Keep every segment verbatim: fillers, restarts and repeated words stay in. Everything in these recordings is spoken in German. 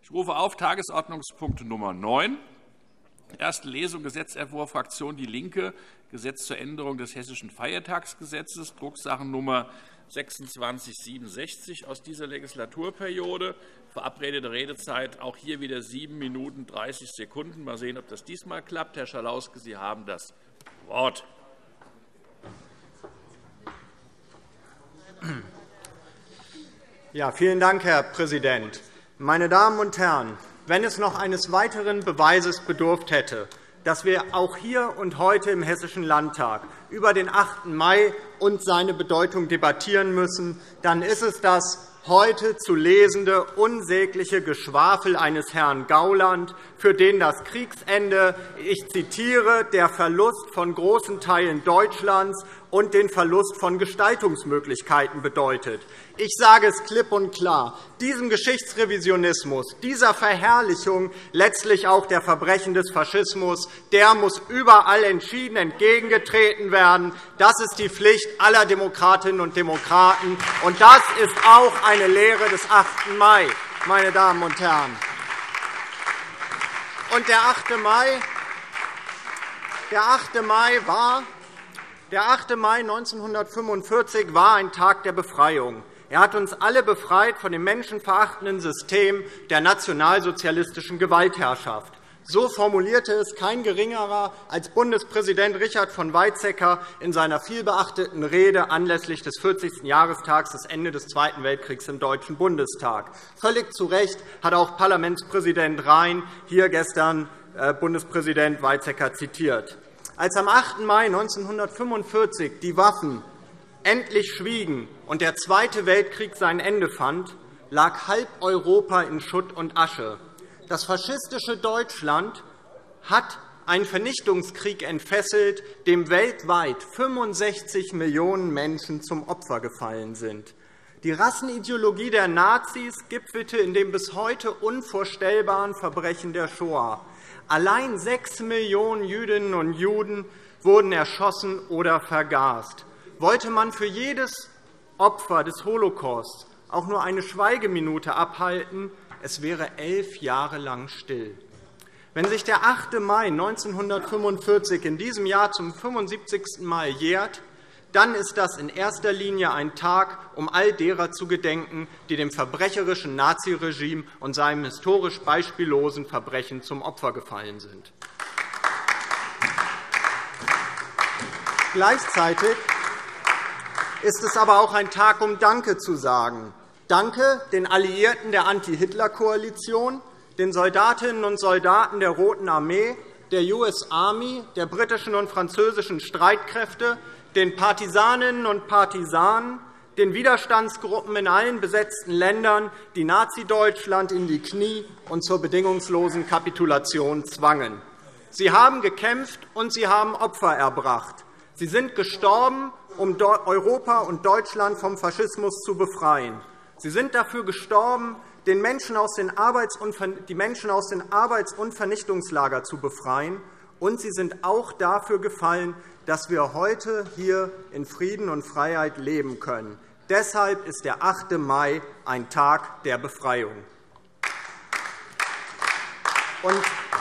Ich rufe auf Tagesordnungspunkt Nummer neun, erste Lesung Gesetzentwurf Fraktion DIE LINKE, Gesetz zur Änderung des Hessischen Feiertagsgesetzes, Drucksachennummer sechsundzwanzig siebenundsechzig aus dieser Legislaturperiode. Verabredete Redezeit auch hier wieder sieben Minuten dreißig Sekunden. Mal sehen, ob das diesmal klappt. Herr Schalauske, Sie haben das Wort. Ja, vielen Dank, Herr Präsident. Meine Damen und Herren, wenn es noch eines weiteren Beweises bedurft hätte, dass wir auch hier und heute im Hessischen Landtag über den achten Mai und seine Bedeutung debattieren müssen, dann ist es das heute zu lesende unsägliche Geschwafel eines Herrn Gauland, für den das Kriegsende, ich zitiere, der Verlust von großen Teilen Deutschlands und den Verlust von Gestaltungsmöglichkeiten bedeutet. Ich sage es klipp und klar, diesem Geschichtsrevisionismus, dieser Verherrlichung letztlich auch der Verbrechen des Faschismus, der muss überall entschieden entgegengetreten werden. Das ist die Pflicht aller Demokratinnen und Demokraten, und das ist auch eine Lehre des achten Mai, meine Damen und Herren. Und der achte Mai, der achte Mai war Der achte Mai neunzehnhundertfünfundvierzig war ein Tag der Befreiung. Er hat uns alle befreit von dem menschenverachtenden System der nationalsozialistischen Gewaltherrschaft. So formulierte es kein Geringerer als Bundespräsident Richard von Weizsäcker in seiner vielbeachteten Rede anlässlich des vierzigsten Jahrestags des Ende des Zweiten Weltkriegs im Deutschen Bundestag. Völlig zu Recht hat auch Parlamentspräsident Rhein hier gestern Bundespräsident Weizsäcker zitiert. Als am achten Mai neunzehnhundertfünfundvierzig die Waffen endlich schwiegen und der Zweite Weltkrieg sein Ende fand, lag halb Europa in Schutt und Asche. Das faschistische Deutschland hat einen Vernichtungskrieg entfesselt, dem weltweit fünfundsechzig Millionen Menschen zum Opfer gefallen sind. Die Rassenideologie der Nazis gipfelte in dem bis heute unvorstellbaren Verbrechen der Shoah. Allein sechs Millionen Jüdinnen und Juden wurden erschossen oder vergast. Wollte man für jedes Opfer des Holocaust auch nur eine Schweigeminute abhalten, es wäre elf Jahre lang still. Wenn sich der achte Mai neunzehnhundertfünfundvierzig in diesem Jahr zum fünfundsiebzigsten Mal jährt, dann ist das in erster Linie ein Tag, um all derer zu gedenken, die dem verbrecherischen Naziregime und seinem historisch beispiellosen Verbrechen zum Opfer gefallen sind. Gleichzeitig ist es aber auch ein Tag, um Danke zu sagen. Danke den Alliierten der Anti-Hitler-Koalition, den Soldatinnen und Soldaten der Roten Armee, der U S Army, der britischen und französischen Streitkräfte, den Partisaninnen und Partisanen, den Widerstandsgruppen in allen besetzten Ländern, die Nazi-Deutschland in die Knie und zur bedingungslosen Kapitulation zwangen. Sie haben gekämpft, und sie haben Opfer erbracht. Sie sind gestorben, um Europa und Deutschland vom Faschismus zu befreien. Sie sind dafür gestorben, die Menschen aus den Arbeits- und Vernichtungslagern zu befreien. Und sie sind auch dafür gefallen, dass wir heute hier in Frieden und Freiheit leben können. Deshalb ist der achte Mai ein Tag der Befreiung. Und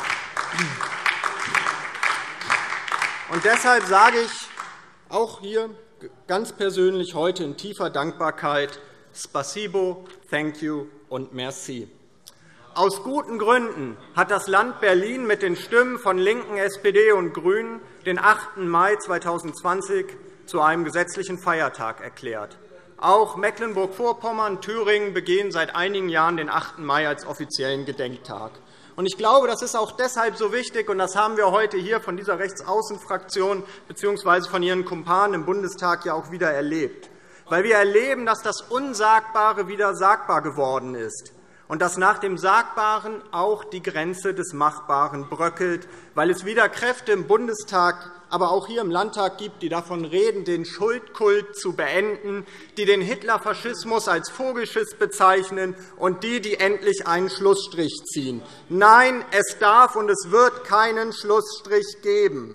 deshalb sage ich auch hier ganz persönlich heute in tiefer Dankbarkeit Spasibo, Thank you und Merci. Aus guten Gründen hat das Land Berlin mit den Stimmen von LINKEN, S P D und GRÜNEN den achten Mai zweitausendzwanzig zu einem gesetzlichen Feiertag erklärt. Auch Mecklenburg-Vorpommern und Thüringen begehen seit einigen Jahren den achten Mai als offiziellen Gedenktag. Ich glaube, das ist auch deshalb so wichtig, und das haben wir heute hier von dieser Rechtsaußenfraktion bzw. von ihren Kumpanen im Bundestag ja auch wieder erlebt, weil wir erleben, dass das Unsagbare wieder sagbar geworden ist und dass nach dem Sagbaren auch die Grenze des Machbaren bröckelt, weil es wieder Kräfte im Bundestag, aber auch hier im Landtag gibt, die davon reden, den Schuldkult zu beenden, die den Hitlerfaschismus als Vogelschiss bezeichnen und die, die endlich einen Schlussstrich ziehen. Nein, es darf und es wird keinen Schlussstrich geben.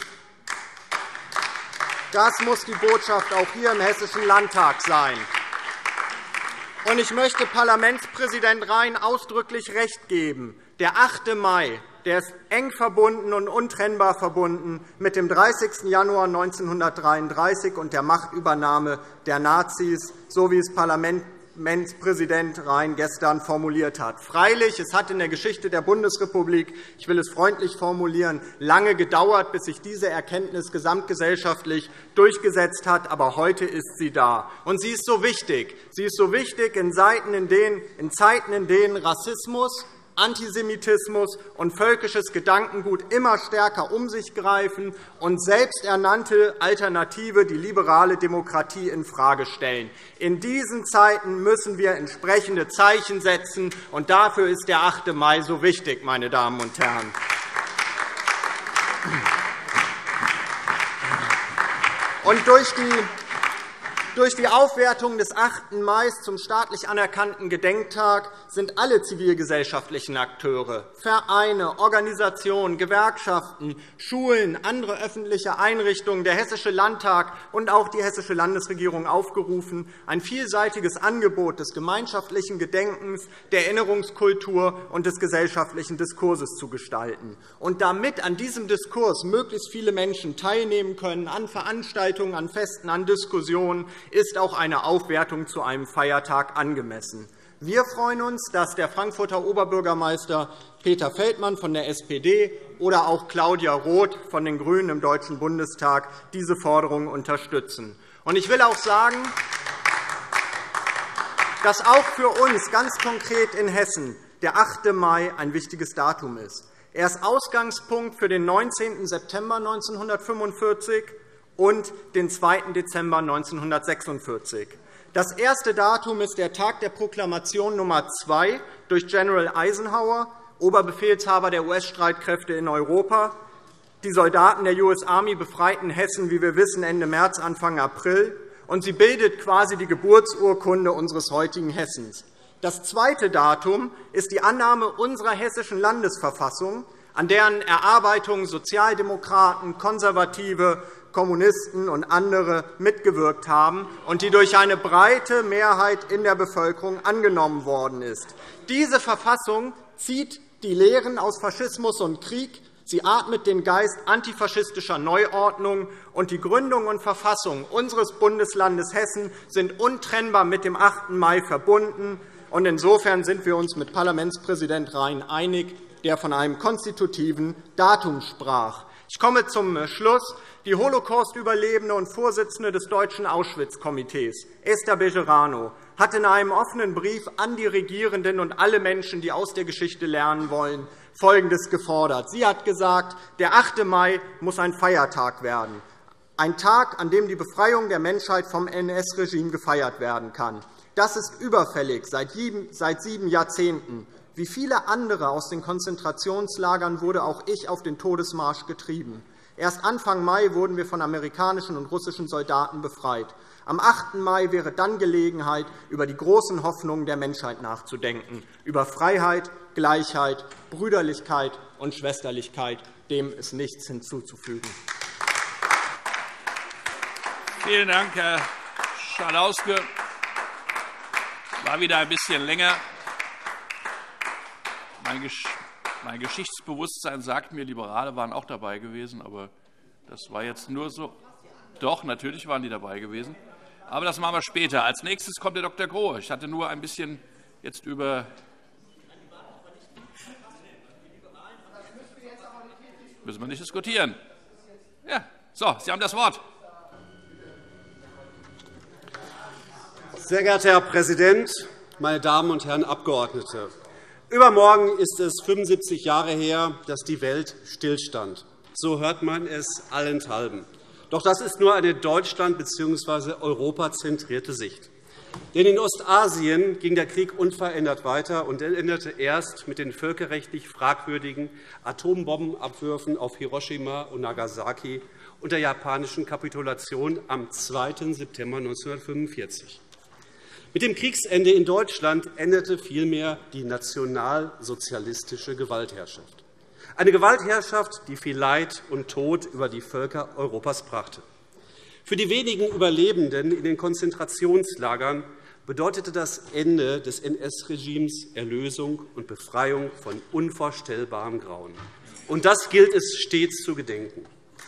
Das muss die Botschaft auch hier im Hessischen Landtag sein. Und ich möchte Parlamentspräsident Rhein ausdrücklich recht geben. Der achte Mai, der ist eng verbunden und untrennbar verbunden mit dem dreißigsten Januar neunzehnhundertdreiunddreißig und der Machtübernahme der Nazis, so wie es Parlamentspräsident Rhein gestern formuliert hat. Freilich, es hat in der Geschichte der Bundesrepublik, ich will es freundlich formulieren, lange gedauert, bis sich diese Erkenntnis gesamtgesellschaftlich durchgesetzt hat. Aber heute ist sie da. Und sie ist so wichtig. Sie ist so wichtig in Zeiten, in denen, in Zeiten, in denen Rassismus, Antisemitismus und völkisches Gedankengut immer stärker um sich greifen und selbsternannte Alternative die liberale Demokratie infrage stellen. In diesen Zeiten müssen wir entsprechende Zeichen setzen, und dafür ist der achte Mai so wichtig, meine Damen und Herren. Und durch die Durch die Aufwertung des achten Mai zum staatlich anerkannten Gedenktag sind alle zivilgesellschaftlichen Akteure, Vereine, Organisationen, Gewerkschaften, Schulen, andere öffentliche Einrichtungen, der Hessische Landtag und auch die Hessische Landesregierung aufgerufen, ein vielseitiges Angebot des gemeinschaftlichen Gedenkens, der Erinnerungskultur und des gesellschaftlichen Diskurses zu gestalten. Und damit an diesem Diskurs möglichst viele Menschen teilnehmen können, an Veranstaltungen, an Festen, an Diskussionen, ist auch eine Aufwertung zu einem Feiertag angemessen. Wir freuen uns, dass der Frankfurter Oberbürgermeister Peter Feldmann von der S P D oder auch Claudia Roth von den GRÜNEN im Deutschen Bundestag diese Forderung unterstützen. Ich will auch sagen, dass auch für uns ganz konkret in Hessen der achte Mai ein wichtiges Datum ist. Er ist Ausgangspunkt für den neunzehnten September neunzehnhundertfünfundvierzig und den zweiten Dezember neunzehnhundertsechsundvierzig. Das erste Datum ist der Tag der Proklamation Nummer zwei durch General Eisenhower, Oberbefehlshaber der U S-Streitkräfte in Europa. Die Soldaten der U S Army befreiten Hessen, wie wir wissen, Ende März, Anfang April, und sie bildet quasi die Geburtsurkunde unseres heutigen Hessens. Das zweite Datum ist die Annahme unserer Hessischen Landesverfassung, an deren Erarbeitung Sozialdemokraten, Konservative, Kommunisten und andere mitgewirkt haben und die durch eine breite Mehrheit in der Bevölkerung angenommen worden ist. Diese Verfassung zieht die Lehren aus Faschismus und Krieg. Sie atmet den Geist antifaschistischer Neuordnung, und die Gründung und Verfassung unseres Bundeslandes Hessen sind untrennbar mit dem achten Mai verbunden. Insofern sind wir uns mit Parlamentspräsident Rhein einig, der von einem konstitutiven Datum sprach. Ich komme zum Schluss. Die Holocaust-Überlebende und Vorsitzende des Deutschen Auschwitz-Komitees, Esther Bejerano, hat in einem offenen Brief an die Regierenden und alle Menschen, die aus der Geschichte lernen wollen, Folgendes gefordert. Sie hat gesagt, der achte Mai muss ein Feiertag werden, ein Tag, an dem die Befreiung der Menschheit vom N S-Regime gefeiert werden kann. Das ist überfällig seit sieben Jahrzehnten. Wie viele andere aus den Konzentrationslagern wurde auch ich auf den Todesmarsch getrieben. Erst Anfang Mai wurden wir von amerikanischen und russischen Soldaten befreit. Am achten Mai wäre dann Gelegenheit, über die großen Hoffnungen der Menschheit nachzudenken, über Freiheit, Gleichheit, Brüderlichkeit und Schwesterlichkeit. Dem ist nichts hinzuzufügen. Vielen Dank, Herr Schalauske. War wieder ein bisschen länger. Mein Geschichtsbewusstsein sagt mir, Liberale waren auch dabei gewesen, aber das war jetzt nur so. Doch, natürlich waren die dabei gewesen. Aber das machen wir später. Als nächstes kommt der Doktor Grohe. Ich hatte nur ein bisschen jetzt über. Müssen wir nicht diskutieren. Ja, so, Sie haben das Wort. Sehr geehrter Herr Präsident, meine Damen und Herren Abgeordnete! Übermorgen ist es fünfundsiebzig Jahre her, dass die Welt stillstand. So hört man es allenthalben. Doch das ist nur eine Deutschland- bzw. europazentrierte Sicht. Denn in Ostasien ging der Krieg unverändert weiter und endete erst mit den völkerrechtlich fragwürdigen Atombombenabwürfen auf Hiroshima und Nagasaki und der japanischen Kapitulation am zweiten September neunzehnhundertfünfundvierzig. Mit dem Kriegsende in Deutschland endete vielmehr die nationalsozialistische Gewaltherrschaft. Eine Gewaltherrschaft, die viel Leid und Tod über die Völker Europas brachte. Für die wenigen Überlebenden in den Konzentrationslagern bedeutete das Ende des N S-Regimes Erlösung und Befreiung von unvorstellbarem Grauen. Und das gilt es stets zu gedenken.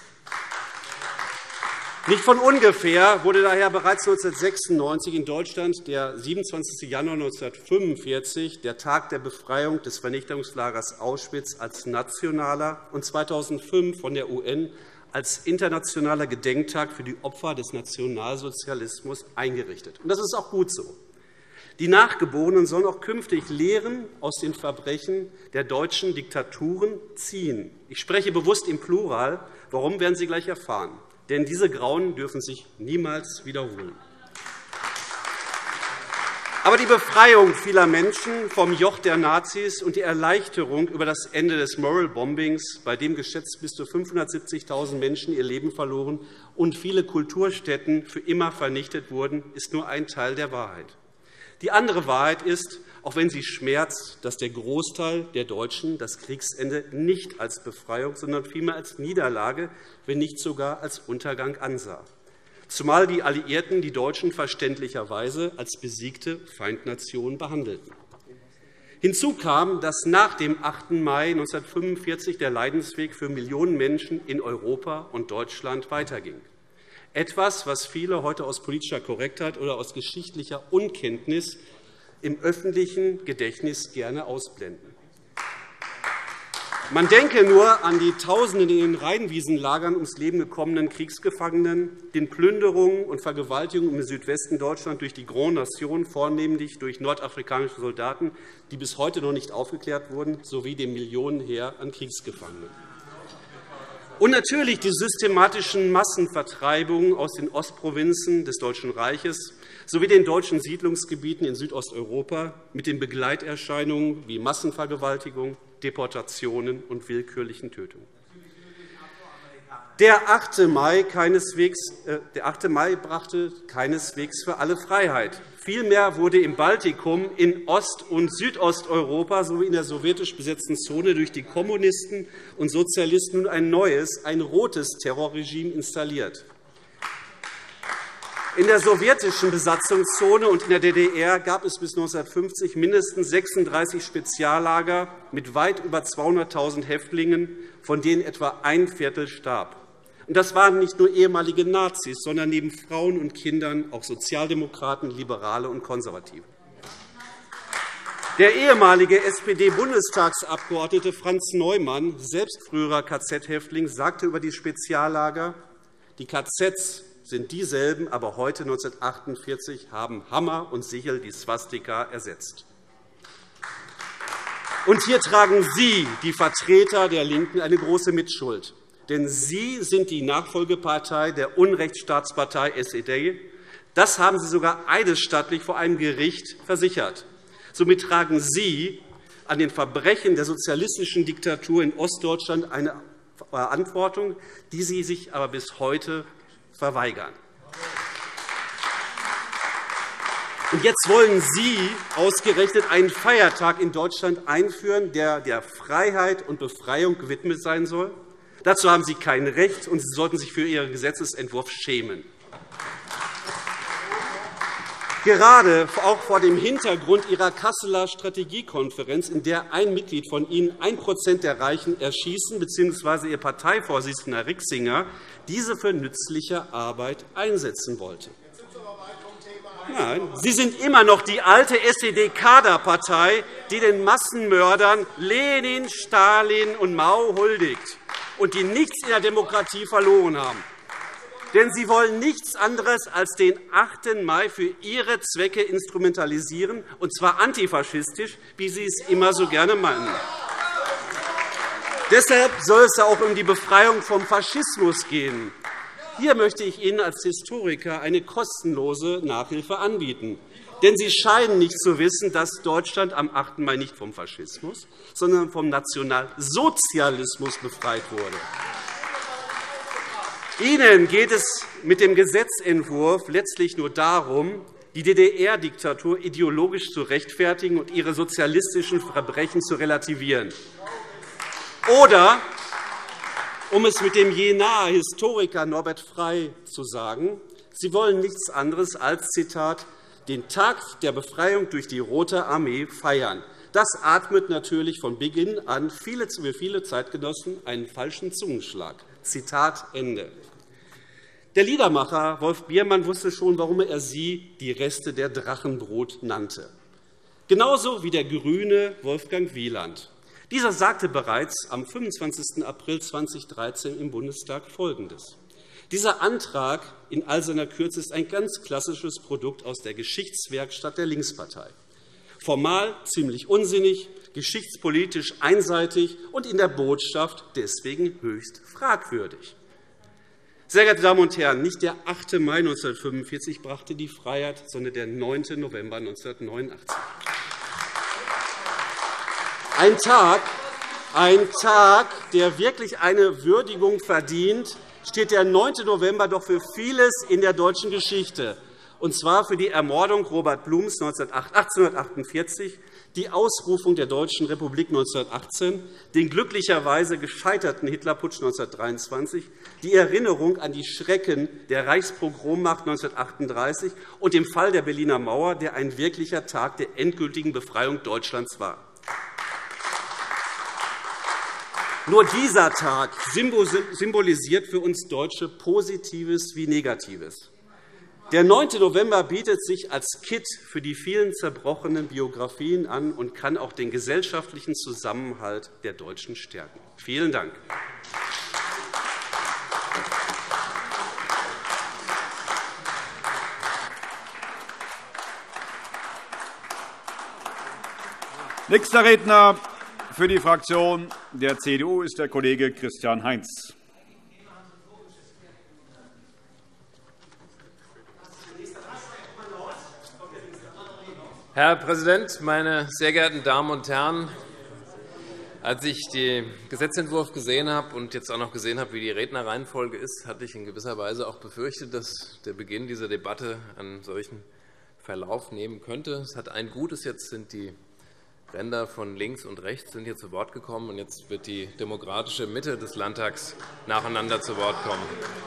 Nicht von ungefähr wurde daher bereits neunzehnhundertsechsundneunzig in Deutschland der siebenundzwanzigste Januar neunzehnhundertfünfundvierzig, der Tag der Befreiung des Vernichtungslagers Auschwitz, als nationaler und zweitausendfünf von der U N als internationaler Gedenktag für die Opfer des Nationalsozialismus eingerichtet. Und das ist auch gut so. Die Nachgeborenen sollen auch künftig Lehren aus den Verbrechen der deutschen Diktaturen ziehen. Ich spreche bewusst im Plural. Warum, werden Sie gleich erfahren. Denn diese Grauen dürfen sich niemals wiederholen. Aber die Befreiung vieler Menschen vom Joch der Nazis und die Erleichterung über das Ende des Moral Bombings, bei dem geschätzt bis zu fünfhundertsiebzigtausend Menschen ihr Leben verloren und viele Kulturstätten für immer vernichtet wurden, ist nur ein Teil der Wahrheit. Die andere Wahrheit ist, auch wenn sie schmerzt, dass der Großteil der Deutschen das Kriegsende nicht als Befreiung, sondern vielmehr als Niederlage, wenn nicht sogar als Untergang ansah. Zumal die Alliierten die Deutschen verständlicherweise als besiegte Feindnation behandelten. Hinzu kam, dass nach dem achten Mai neunzehnhundertfünfundvierzig der Leidensweg für Millionen Menschen in Europa und Deutschland weiterging. Etwas, was viele heute aus politischer Korrektheit oder aus geschichtlicher Unkenntnis im öffentlichen Gedächtnis gerne ausblenden. Man denke nur an die Tausenden in den Rheinwiesenlagern ums Leben gekommenen Kriegsgefangenen, den Plünderungen und Vergewaltigungen im Südwesten Deutschlands durch die Grand Nation, vornehmlich durch nordafrikanische Soldaten, die bis heute noch nicht aufgeklärt wurden, sowie dem Millionenheer an Kriegsgefangenen. Und natürlich die systematischen Massenvertreibungen aus den Ostprovinzen des Deutschen Reiches sowie den deutschen Siedlungsgebieten in Südosteuropa mit den Begleiterscheinungen wie Massenvergewaltigung, Deportationen und willkürlichen Tötungen. Der achte Mai, keineswegs, äh, der achte Mai brachte keineswegs für alle Freiheit. Vielmehr wurde im Baltikum, in Ost- und Südosteuropa sowie in der sowjetisch besetzten Zone durch die Kommunisten und Sozialisten nun ein neues, ein rotes Terrorregime installiert. In der sowjetischen Besatzungszone und in der D D R gab es bis neunzehnhundertfünfzig mindestens sechsunddreißig Speziallager mit weit über zweihunderttausend Häftlingen, von denen etwa ein Viertel starb. Und das waren nicht nur ehemalige Nazis, sondern neben Frauen und Kindern auch Sozialdemokraten, Liberale und Konservative. Der ehemalige S P D-Bundestagsabgeordnete Franz Neumann, selbst früherer K Z-Häftling, sagte über die Speziallager, die K Zs sind dieselben, aber heute neunzehnhundertachtundvierzig haben Hammer und Sichel die Swastika ersetzt. Und hier tragen Sie, die Vertreter der LINKEN, eine große Mitschuld. Denn Sie sind die Nachfolgepartei der Unrechtsstaatspartei S E D. Das haben Sie sogar eidesstattlich vor einem Gericht versichert. Somit tragen Sie an den Verbrechen der sozialistischen Diktatur in Ostdeutschland eine Verantwortung, die Sie sich aber bis heute verweigern. Und jetzt wollen Sie ausgerechnet einen Feiertag in Deutschland einführen, der der Freiheit und Befreiung gewidmet sein soll. Dazu haben Sie kein Recht, und Sie sollten sich für Ihren Gesetzentwurf schämen. Gerade auch vor dem Hintergrund Ihrer Kasseler Strategiekonferenz, in der ein Mitglied von Ihnen ein Prozent der Reichen erschießen bzw. Ihr Parteivorsitzender Rixinger diese für nützliche Arbeit einsetzen wollte. Nein, Sie sind immer noch die alte S E D-Kaderpartei, die den Massenmördern Lenin, Stalin und Mao huldigt und die nichts in der Demokratie verloren haben. Denn Sie wollen nichts anderes als den achten Mai für Ihre Zwecke instrumentalisieren, und zwar antifaschistisch, wie Sie es immer so gerne meinen. Deshalb soll es auch um die Befreiung vom Faschismus gehen. Hier möchte ich Ihnen als Historiker eine kostenlose Nachhilfe anbieten. Denn Sie scheinen nicht zu wissen, dass Deutschland am achten Mai nicht vom Faschismus, sondern vom Nationalsozialismus befreit wurde. Ihnen geht es mit dem Gesetzentwurf letztlich nur darum, die D D R-Diktatur ideologisch zu rechtfertigen und ihre sozialistischen Verbrechen zu relativieren. Oder, um es mit dem jenaer Historiker Norbert Frey zu sagen, Sie wollen nichts anderes als, Zitat, den Tag der Befreiung durch die Rote Armee feiern. Das atmet natürlich von Beginn an viele, für viele Zeitgenossen einen falschen Zungenschlag. Zitat Ende. Der Liedermacher Wolf Biermann wusste schon, warum er sie die Reste der Drachenbrot nannte. Genauso wie der Grüne Wolfgang Wieland. Dieser sagte bereits am fünfundzwanzigsten April zweitausenddreizehn im Bundestag Folgendes. Dieser Antrag in all seiner Kürze ist ein ganz klassisches Produkt aus der Geschichtswerkstatt der Linkspartei. Formal ziemlich unsinnig, geschichtspolitisch einseitig und in der Botschaft deswegen höchst fragwürdig. Sehr geehrte Damen und Herren, nicht der achte Mai neunzehnhundertfünfundvierzig brachte die Freiheit, sondern der neunte November neunzehnhundertneunundachtzig. Ein Tag, ein Tag, der wirklich eine Würdigung verdient, steht der neunte November doch für vieles in der deutschen Geschichte, und zwar für die Ermordung Robert Blums achtzehnhundertachtundvierzig, die Ausrufung der Deutschen Republik neunzehnhundertachtzehn, den glücklicherweise gescheiterten Hitlerputsch neunzehnhundertdreiundzwanzig, die Erinnerung an die Schrecken der Reichspogrommacht neunzehnhundertachtunddreißig und den Fall der Berliner Mauer, der ein wirklicher Tag der endgültigen Befreiung Deutschlands war. Nur dieser Tag symbolisiert für uns Deutsche Positives wie Negatives. Der neunte November bietet sich als Kitt für die vielen zerbrochenen Biografien an und kann auch den gesellschaftlichen Zusammenhalt der Deutschen stärken. Vielen Dank. Nächster Redner für die Fraktion der C D U ist der Kollege Christian Heinz. Herr Präsident, meine sehr geehrten Damen und Herren! Als ich den Gesetzentwurf gesehen habe und jetzt auch noch gesehen habe, wie die Rednerreihenfolge ist, hatte ich in gewisser Weise auch befürchtet, dass der Beginn dieser Debatte einen solchen Verlauf nehmen könnte. Es hat ein Gutes, jetzt sind die Ränder von links und rechts sind hier zu Wort gekommen, und jetzt wird die demokratische Mitte des Landtags nacheinander zu Wort kommen.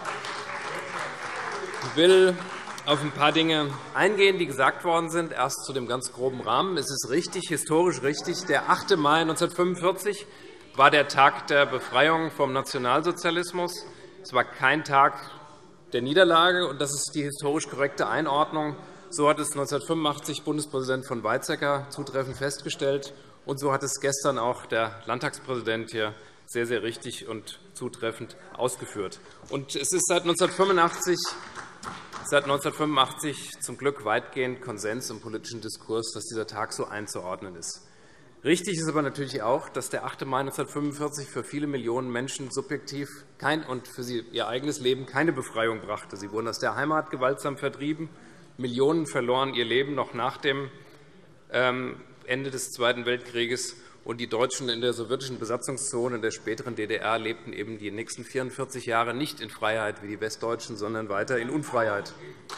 Ich will auf ein paar Dinge eingehen, die gesagt worden sind. Erst zu dem ganz groben Rahmen. Es ist richtig, historisch richtig, der achte Mai neunzehnhundertfünfundvierzig war der Tag der Befreiung vom Nationalsozialismus. Es war kein Tag der Niederlage, und das ist die historisch korrekte Einordnung. So hat es neunzehnhundertfünfundachtzig Bundespräsident von Weizsäcker zutreffend festgestellt, und so hat es gestern auch der Landtagspräsident hier sehr, sehr richtig und zutreffend ausgeführt. Und es ist seit neunzehnhundertfünfundachtzig Seit neunzehnhundertfünfundachtzig zum Glück weitgehend Konsens im politischen Diskurs, dass dieser Tag so einzuordnen ist. Richtig ist aber natürlich auch, dass der achte Mai neunzehnhundertfünfundvierzig für viele Millionen Menschen subjektiv kein und für sie ihr eigenes Leben keine Befreiung brachte. Sie wurden aus der Heimat gewaltsam vertrieben. Millionen verloren ihr Leben noch nach dem Ende des Zweiten Weltkrieges. Und die Deutschen in der sowjetischen Besatzungszone in der späteren D D R lebten eben die nächsten vierundvierzig Jahre nicht in Freiheit wie die Westdeutschen, sondern weiter in Unfreiheit.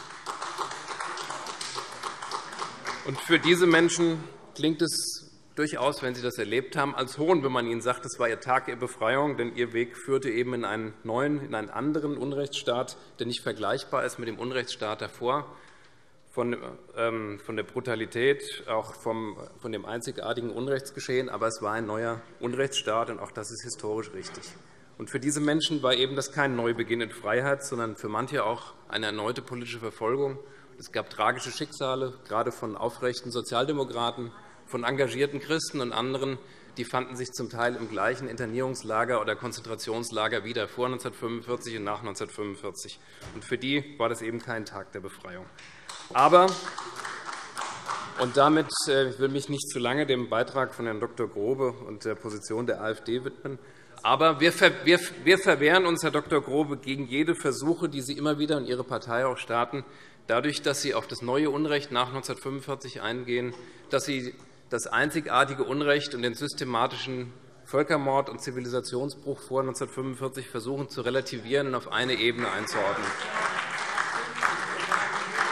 Und für diese Menschen klingt es durchaus, wenn sie das erlebt haben, als Hohn, wenn man ihnen sagt, es war ihr Tag der Befreiung, denn ihr Weg führte eben in einen neuen, in einen anderen Unrechtsstaat, der nicht vergleichbar ist mit dem Unrechtsstaat davor. Von, ähm, von der Brutalität, auch vom, von dem einzigartigen Unrechtsgeschehen. Aber es war ein neuer Unrechtsstaat, und auch das ist historisch richtig. Und für diese Menschen war eben das kein Neubeginn in Freiheit, sondern für manche auch eine erneute politische Verfolgung. Es gab tragische Schicksale, gerade von aufrechten Sozialdemokraten, von engagierten Christen und anderen. Die fanden sich zum Teil im gleichen Internierungslager oder Konzentrationslager wieder, vor neunzehnhundertfünfundvierzig und nach neunzehnhundertfünfundvierzig. Und für die war das eben kein Tag der Befreiung. Aber, und damit ich will mich nicht zu lange dem Beitrag von Herrn Doktor Grobe und der Position der AfD widmen, aber wir verwehren uns, Herr Doktor Grobe, gegen jede Versuche, die Sie immer wieder und Ihre Partei auch starten, dadurch, dass Sie auf das neue Unrecht nach neunzehnhundertfünfundvierzig eingehen, dass Sie das einzigartige Unrecht und den systematischen Völkermord und Zivilisationsbruch vor neunzehnhundertfünfundvierzig versuchen zu relativieren und auf eine Ebene einzuordnen.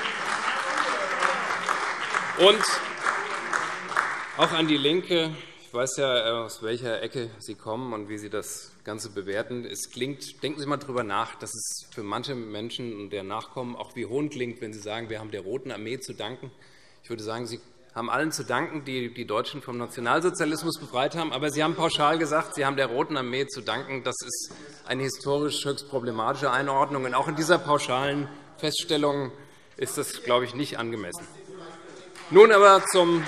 Und auch an die LINKE Ich weiß ja, aus welcher Ecke Sie kommen und wie Sie das Ganze bewerten. Es klingt, denken Sie mal darüber nach, dass es für manche Menschen und deren Nachkommen auch wie Hohn klingt, wenn Sie sagen, wir haben der Roten Armee zu danken. Ich würde sagen, Sie haben allen zu danken, die die Deutschen vom Nationalsozialismus befreit haben. Aber Sie haben pauschal gesagt, Sie haben der Roten Armee zu danken. Das ist eine historisch höchst problematische Einordnung. Und auch in dieser pauschalen Feststellung ist das, glaube ich, nicht angemessen. Nun aber zum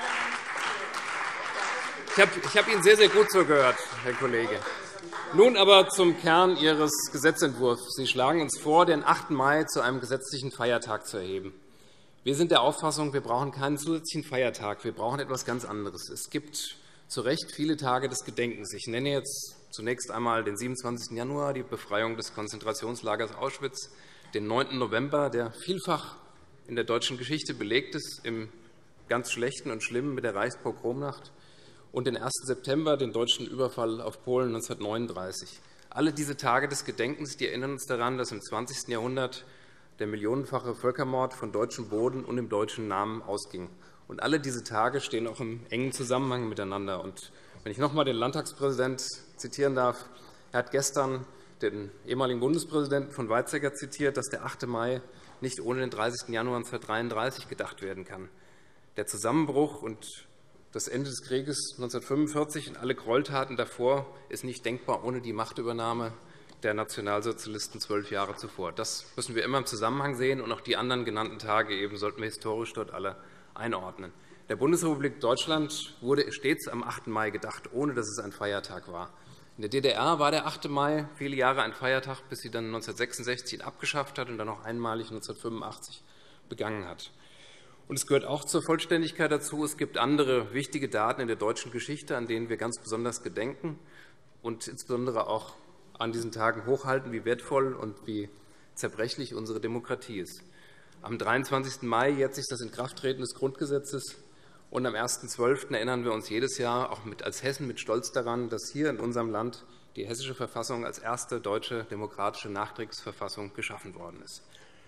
Ich habe, ich habe Ihnen sehr, sehr gut zugehört, Herr Kollege. Nun aber zum Kern Ihres Gesetzentwurfs. Sie schlagen uns vor, den achten Mai zu einem gesetzlichen Feiertag zu erheben. Wir sind der Auffassung, wir brauchen keinen zusätzlichen Feiertag. Wir brauchen etwas ganz anderes. Es gibt zu Recht viele Tage des Gedenkens. Ich nenne jetzt zunächst einmal den siebenundzwanzigsten Januar, die Befreiung des Konzentrationslagers Auschwitz, den neunten November, der vielfach in der deutschen Geschichte belegt ist, im ganz Schlechten und Schlimmen mit der Reichspogromnacht, und den ersten September, den deutschen Überfall auf Polen neunzehnhundertneununddreißig. Alle diese Tage des Gedenkens die erinnern uns daran, dass im zwanzigsten Jahrhundert der millionenfache Völkermord von deutschem Boden und im deutschen Namen ausging. Und alle diese Tage stehen auch im engen Zusammenhang miteinander. Und wenn ich noch einmal den Landtagspräsidenten zitieren darf, er hat gestern den ehemaligen Bundespräsidenten von Weizsäcker zitiert, dass der achte Mai nicht ohne den dreißigsten Januar neunzehnhundertdreiunddreißig gedacht werden kann. Der Zusammenbruch und das Ende des Krieges neunzehnhundertfünfundvierzig und alle Gräueltaten davor ist nicht denkbar ohne die Machtübernahme der Nationalsozialisten zwölf Jahre zuvor. Das müssen wir immer im Zusammenhang sehen, und auch die anderen genannten Tage eben sollten wir historisch dort alle einordnen. Der Bundesrepublik Deutschland wurde stets am achten Mai gedacht, ohne dass es ein Feiertag war. In der D D R war der achte Mai viele Jahre ein Feiertag, bis sie dann neunzehnhundertsechsundsechzig ihn abgeschafft hat und dann noch einmalig neunzehnhundertfünfundachtzig begangen hat. Und es gehört auch zur Vollständigkeit dazu, es gibt andere wichtige Daten in der deutschen Geschichte, an denen wir ganz besonders gedenken und insbesondere auch an diesen Tagen hochhalten, wie wertvoll und wie zerbrechlich unsere Demokratie ist. Am dreiundzwanzigsten Mai jährt sich das Inkrafttreten des Grundgesetzes, und am ersten zwölften erinnern wir uns jedes Jahr, auch als Hessen, mit Stolz daran, dass hier in unserem Land die Hessische Verfassung als erste deutsche demokratische Nachkriegsverfassung geschaffen worden ist.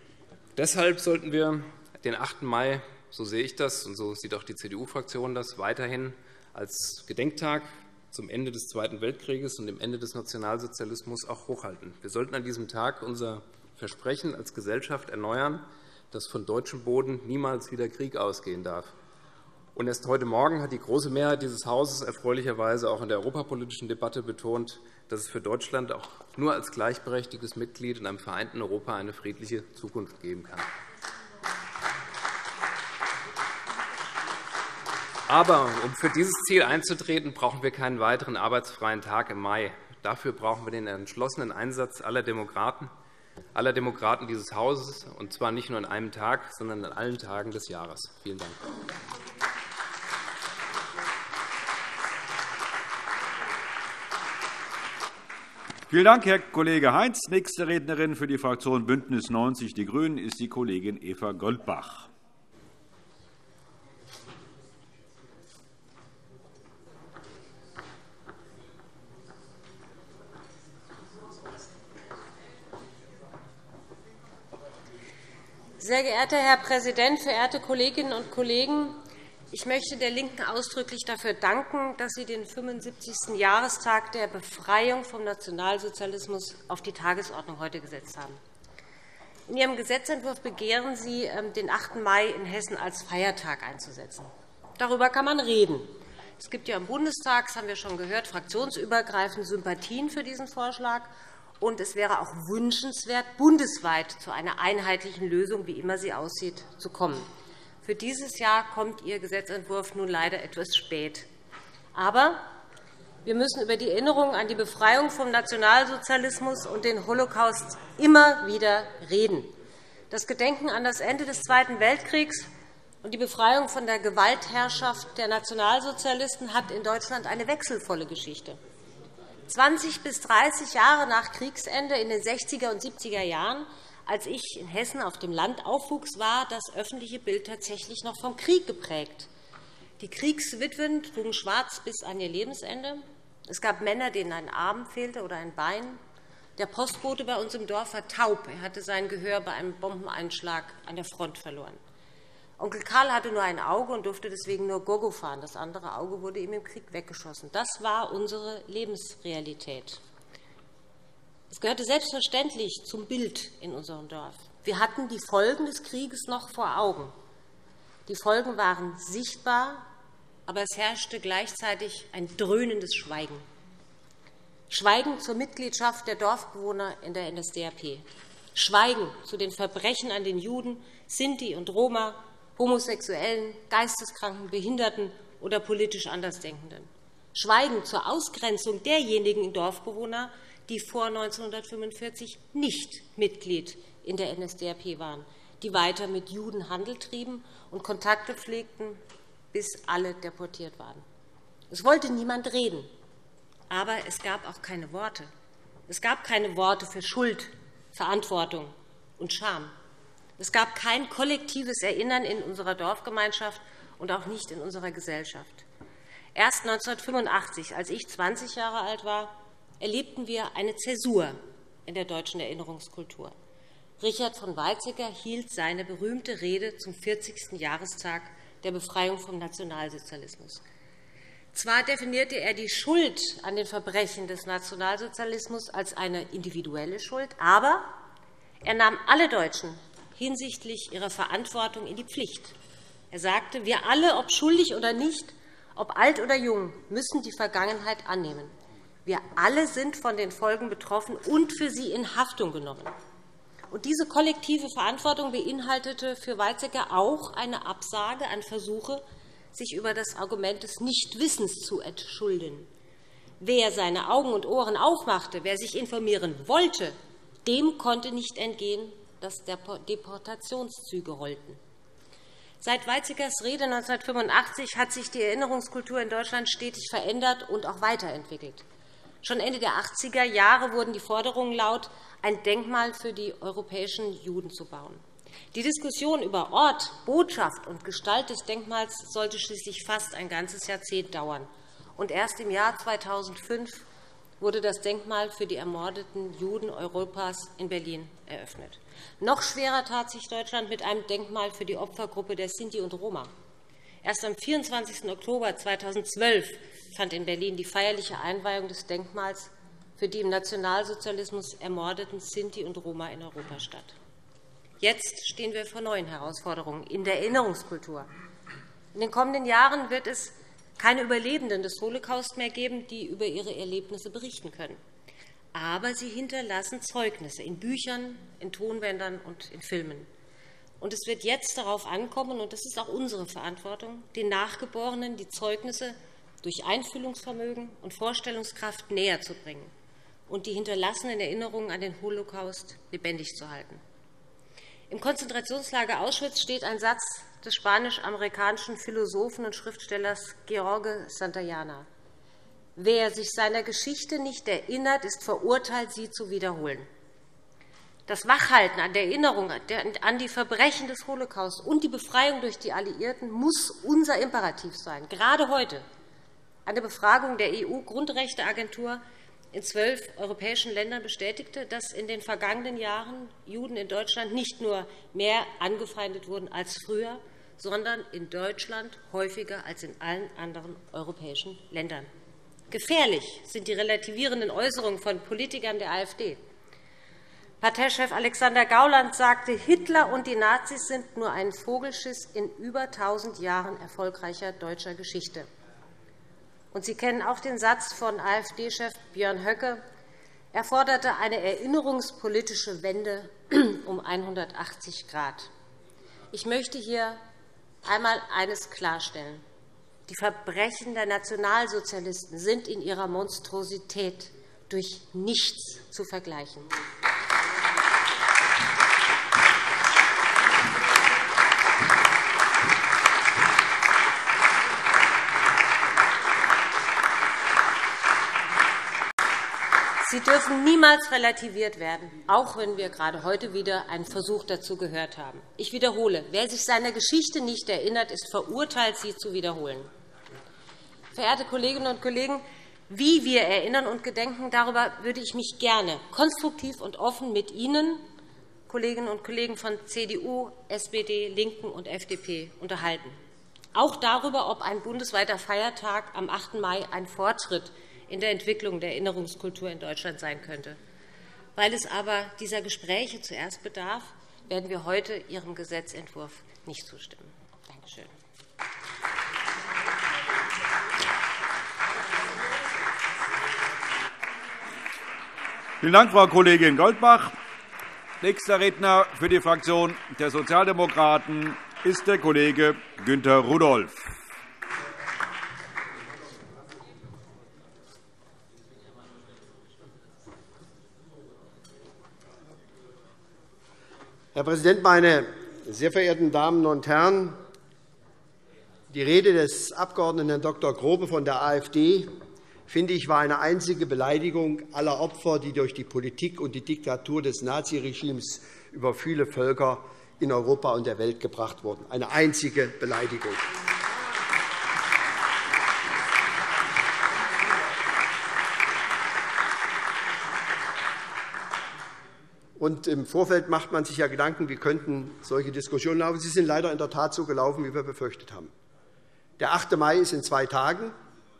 Deshalb sollten wir den achten Mai, so sehe ich das und so sieht auch die C D U-Fraktion das, weiterhin als Gedenktag zum Ende des Zweiten Weltkrieges und dem Ende des Nationalsozialismus auch hochhalten. Wir sollten an diesem Tag unser Versprechen als Gesellschaft erneuern, dass von deutschem Boden niemals wieder Krieg ausgehen darf. Und erst heute Morgen hat die große Mehrheit dieses Hauses erfreulicherweise auch in der europapolitischen Debatte betont, dass es für Deutschland auch nur als gleichberechtigtes Mitglied in einem vereinten Europa eine friedliche Zukunft geben kann. Aber um für dieses Ziel einzutreten, brauchen wir keinen weiteren arbeitsfreien Tag im Mai. Dafür brauchen wir den entschlossenen Einsatz aller Demokraten, aller Demokraten dieses Hauses, und zwar nicht nur an einem Tag, sondern an allen Tagen des Jahres. Vielen Dank. Vielen Dank, Herr Kollege Heinz. Nächste Rednerin für die Fraktion BÜNDNIS neunzig die GRÜNEN ist die Kollegin Eva Goldbach. Sehr geehrter Herr Präsident, verehrte Kolleginnen und Kollegen! Ich möchte der LINKEN ausdrücklich dafür danken, dass Sie den fünfundsiebzigsten Jahrestag der Befreiung vom Nationalsozialismus auf die Tagesordnung heute gesetzt haben. In Ihrem Gesetzentwurf begehren Sie, den achten Mai in Hessen als Feiertag einzusetzen. Darüber kann man reden. Es gibt ja im Bundestag, das haben wir schon gehört, fraktionsübergreifend Sympathien für diesen Vorschlag. Und es wäre auch wünschenswert, bundesweit zu einer einheitlichen Lösung, wie immer sie aussieht, zu kommen. Für dieses Jahr kommt Ihr Gesetzentwurf nun leider etwas spät. Aber wir müssen über die Erinnerung an die Befreiung vom Nationalsozialismus und den Holocaust immer wieder reden. Das Gedenken an das Ende des Zweiten Weltkriegs und die Befreiung von der Gewaltherrschaft der Nationalsozialisten hat in Deutschland eine wechselvolle Geschichte. zwanzig bis dreißig Jahre nach Kriegsende in den sechziger und siebziger Jahren, als ich in Hessen auf dem Land aufwuchs, war das öffentliche Bild tatsächlich noch vom Krieg geprägt. Die Kriegswitwen trugen schwarz bis an ihr Lebensende. Es gab Männer, denen ein Arm fehlte oder ein Bein. Der Postbote bei uns im Dorf war taub. Er hatte sein Gehör bei einem Bombeneinschlag an der Front verloren. Onkel Karl hatte nur ein Auge und durfte deswegen nur Gogo fahren. Das andere Auge wurde ihm im Krieg weggeschossen. Das war unsere Lebensrealität. Es gehörte selbstverständlich zum Bild in unserem Dorf. Wir hatten die Folgen des Krieges noch vor Augen. Die Folgen waren sichtbar, aber es herrschte gleichzeitig ein dröhnendes Schweigen. Schweigen zur Mitgliedschaft der Dorfbewohner in der N S D A P. Schweigen zu den Verbrechen an den Juden, Sinti und Roma, Homosexuellen, Geisteskranken, Behinderten oder politisch Andersdenkenden. Schweigen zur Ausgrenzung derjenigen Dorfbewohner, die vor neunzehnhundertfünfundvierzig nicht Mitglied in der N S D A P waren, die weiter mit Juden Handel trieben und Kontakte pflegten, bis alle deportiert waren. Es wollte niemand reden, aber es gab auch keine Worte. Es gab keine Worte für Schuld, Verantwortung und Scham. Es gab kein kollektives Erinnern in unserer Dorfgemeinschaft und auch nicht in unserer Gesellschaft. Erst neunzehnhundertfünfundachtzig, als ich zwanzig Jahre alt war, erlebten wir eine Zäsur in der deutschen Erinnerungskultur. Richard von Weizsäcker hielt seine berühmte Rede zum vierzigsten Jahrestag der Befreiung vom Nationalsozialismus. Zwar definierte er die Schuld an den Verbrechen des Nationalsozialismus als eine individuelle Schuld, aber er nahm alle Deutschen hinsichtlich ihrer Verantwortung in die Pflicht. Er sagte, wir alle, ob schuldig oder nicht, ob alt oder jung, müssen die Vergangenheit annehmen. Wir alle sind von den Folgen betroffen und für sie in Haftung genommen. Und diese kollektive Verantwortung beinhaltete für Weizsäcker auch eine Absage an Versuche, sich über das Argument des Nichtwissens zu entschulden. Wer seine Augen und Ohren aufmachte, wer sich informieren wollte, dem konnte nicht entgehen, dass Deportationszüge rollten. Seit Weizsäckers Rede neunzehnhundertfünfundachtzig hat sich die Erinnerungskultur in Deutschland stetig verändert und auch weiterentwickelt. Schon Ende der achtziger Jahre wurden die Forderungen laut, ein Denkmal für die europäischen Juden zu bauen. Die Diskussion über Ort, Botschaft und Gestalt des Denkmals sollte schließlich fast ein ganzes Jahrzehnt dauern. Und erst im Jahr zweitausendfünf wurde das Denkmal für die ermordeten Juden Europas in Berlin eröffnet. Noch schwerer tat sich Deutschland mit einem Denkmal für die Opfergruppe der Sinti und Roma. Erst am vierundzwanzigsten Oktober zweitausendzwölf fand in Berlin die feierliche Einweihung des Denkmals für die im Nationalsozialismus ermordeten Sinti und Roma in Europa statt. Jetzt stehen wir vor neuen Herausforderungen in der Erinnerungskultur. In den kommenden Jahren wird es keine Überlebenden des Holocaust mehr geben, die über ihre Erlebnisse berichten können. Aber sie hinterlassen Zeugnisse in Büchern, in Tonbändern und in Filmen. Und es wird jetzt darauf ankommen, und das ist auch unsere Verantwortung, den Nachgeborenen die Zeugnisse durch Einfühlungsvermögen und Vorstellungskraft näher zu bringen und die hinterlassenen Erinnerungen an den Holocaust lebendig zu halten. Im Konzentrationslager Auschwitz steht ein Satz des spanisch-amerikanischen Philosophen und Schriftstellers George Santayana. Wer sich seiner Geschichte nicht erinnert, ist verurteilt, sie zu wiederholen. Das Wachhalten an der Erinnerung an die Verbrechen des Holocaust und die Befreiung durch die Alliierten muss unser Imperativ sein, gerade heute. Eine Befragung der E U-Grundrechteagentur in zwölf europäischen Ländern bestätigte, dass in den vergangenen Jahren Juden in Deutschland nicht nur mehr angefeindet wurden als früher, sondern in Deutschland häufiger als in allen anderen europäischen Ländern. Gefährlich sind die relativierenden Äußerungen von Politikern der AfD. Parteichef Alexander Gauland sagte, Hitler und die Nazis sind nur ein Vogelschiss in über tausend Jahren erfolgreicher deutscher Geschichte. Und Sie kennen auch den Satz von AfD-Chef Björn Höcke. Er forderte eine erinnerungspolitische Wende um hundertachtzig Grad. Ich möchte hier einmal eines klarstellen. Die Verbrechen der Nationalsozialisten sind in ihrer Monstrosität durch nichts zu vergleichen. Sie dürfen niemals relativiert werden, auch wenn wir gerade heute wieder einen Versuch dazu gehört haben. Ich wiederhole, wer sich seiner Geschichte nicht erinnert, ist verurteilt, sie zu wiederholen. Verehrte Kolleginnen und Kollegen, wie wir erinnern und gedenken, darüber würde ich mich gerne konstruktiv und offen mit Ihnen, Kolleginnen und Kollegen von C D U, S P D, LINKEN und F D P unterhalten. Auch darüber, ob ein bundesweiter Feiertag am achten Mai ein Fortschritt in der Entwicklung der Erinnerungskultur in Deutschland sein könnte. Weil es aber dieser Gespräche zuerst bedarf, werden wir heute Ihrem Gesetzentwurf nicht zustimmen. Danke schön. Vielen Dank, Frau Kollegin Goldbach. Nächster Redner für die Fraktion der Sozialdemokraten ist der Kollege Günter Rudolph. Herr Präsident, meine sehr verehrten Damen und Herren! Die Rede des Abg. Herrn Doktor Grobe von der AfD, finde ich, war eine einzige Beleidigung aller Opfer, die durch die Politik und die Diktatur des Naziregimes über viele Völker in Europa und der Welt gebracht wurden. Eine einzige Beleidigung. Und im Vorfeld macht man sich ja Gedanken, wie könnten solche Diskussionen laufen. Sie sind leider in der Tat so gelaufen, wie wir befürchtet haben. Der achte Mai ist in zwei Tagen.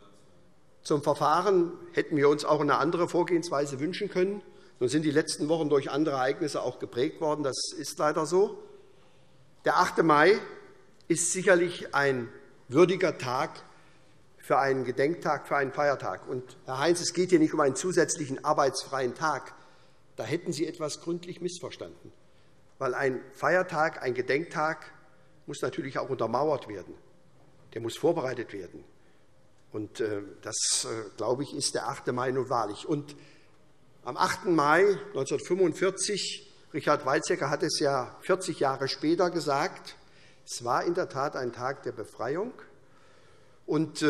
Zum Verfahren hätten wir uns auch eine andere Vorgehensweise wünschen können. Nun sind die letzten Wochen durch andere Ereignisse auch geprägt worden. Das ist leider so. Der achte Mai ist sicherlich ein würdiger Tag für einen Gedenktag, für einen Feiertag. Und, Herr Heinz, es geht hier nicht um einen zusätzlichen arbeitsfreien Tag. Da hätten Sie etwas gründlich missverstanden. Weil ein Feiertag, ein Gedenktag muss natürlich auch untermauert werden. Der muss vorbereitet werden. Und das, glaube ich, ist der achte Mai nun wahrlich. Und am achten Mai neunzehnhundertfünfundvierzig, Richard Weizsäcker hat es ja vierzig Jahre später gesagt, es war in der Tat ein Tag der Befreiung. Und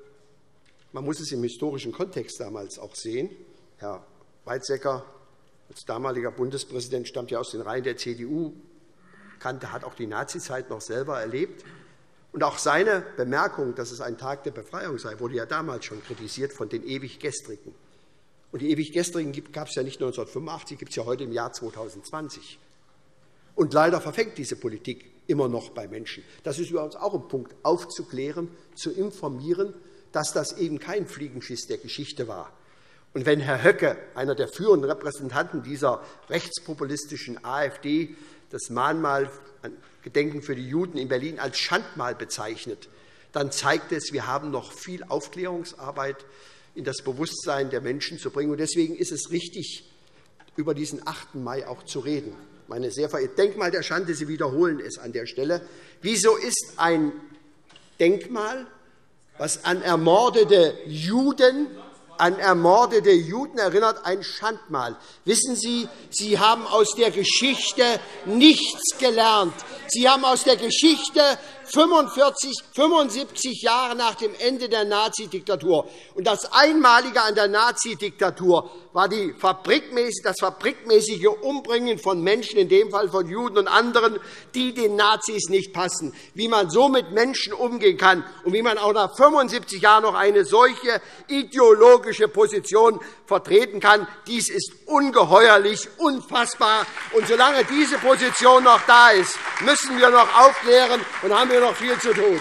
man muss es im historischen Kontext damals auch sehen. Herr Weizsäcker als damaliger Bundespräsident stammt ja aus den Reihen der C D U, kannte, hat auch die Nazizeit noch selber erlebt. Und auch seine Bemerkung, dass es ein Tag der Befreiung sei, wurde ja damals schon kritisiert von den Ewiggestrigen. Und die Ewiggestrigen gab es ja nicht neunzehnhundertfünfundachtzig, gibt es ja heute im Jahr zweitausendzwanzig. Und leider verfängt diese Politik immer noch bei Menschen. Das ist übrigens auch ein Punkt, aufzuklären, zu informieren, dass das eben kein Fliegenschiss der Geschichte war. Und wenn Herr Höcke, einer der führenden Repräsentanten dieser rechtspopulistischen AfD, das Mahnmal an Gedenken für die Juden in Berlin als Schandmal bezeichnet, dann zeigt es, wir haben noch viel Aufklärungsarbeit in das Bewusstsein der Menschen zu bringen. Und deswegen ist es richtig, über diesen achten Mai auch zu reden. Meine sehr verehrten Denkmal der Schande, Sie wiederholen es an der Stelle. Wieso ist ein Denkmal, was an ermordete Juden an ermordete Juden erinnert, ein Schandmal? Wissen Sie, Sie haben aus der Geschichte nichts gelernt. Sie haben aus der Geschichte fünfundvierzig, fünfundsiebzig Jahre nach dem Ende der Nazidiktatur. Und das Einmalige an der Nazidiktatur war die fabrikmäßig, das fabrikmäßige Umbringen von Menschen, in dem Fall von Juden und anderen, die den Nazis nicht passen. Wie man so mit Menschen umgehen kann und wie man auch nach fünfundsiebzig Jahren noch eine solche ideologische Position vertreten kann, dies ist ungeheuerlich, unfassbar. Und solange diese Position noch da ist, müssen wir noch aufklären und haben wir noch viel zu tun.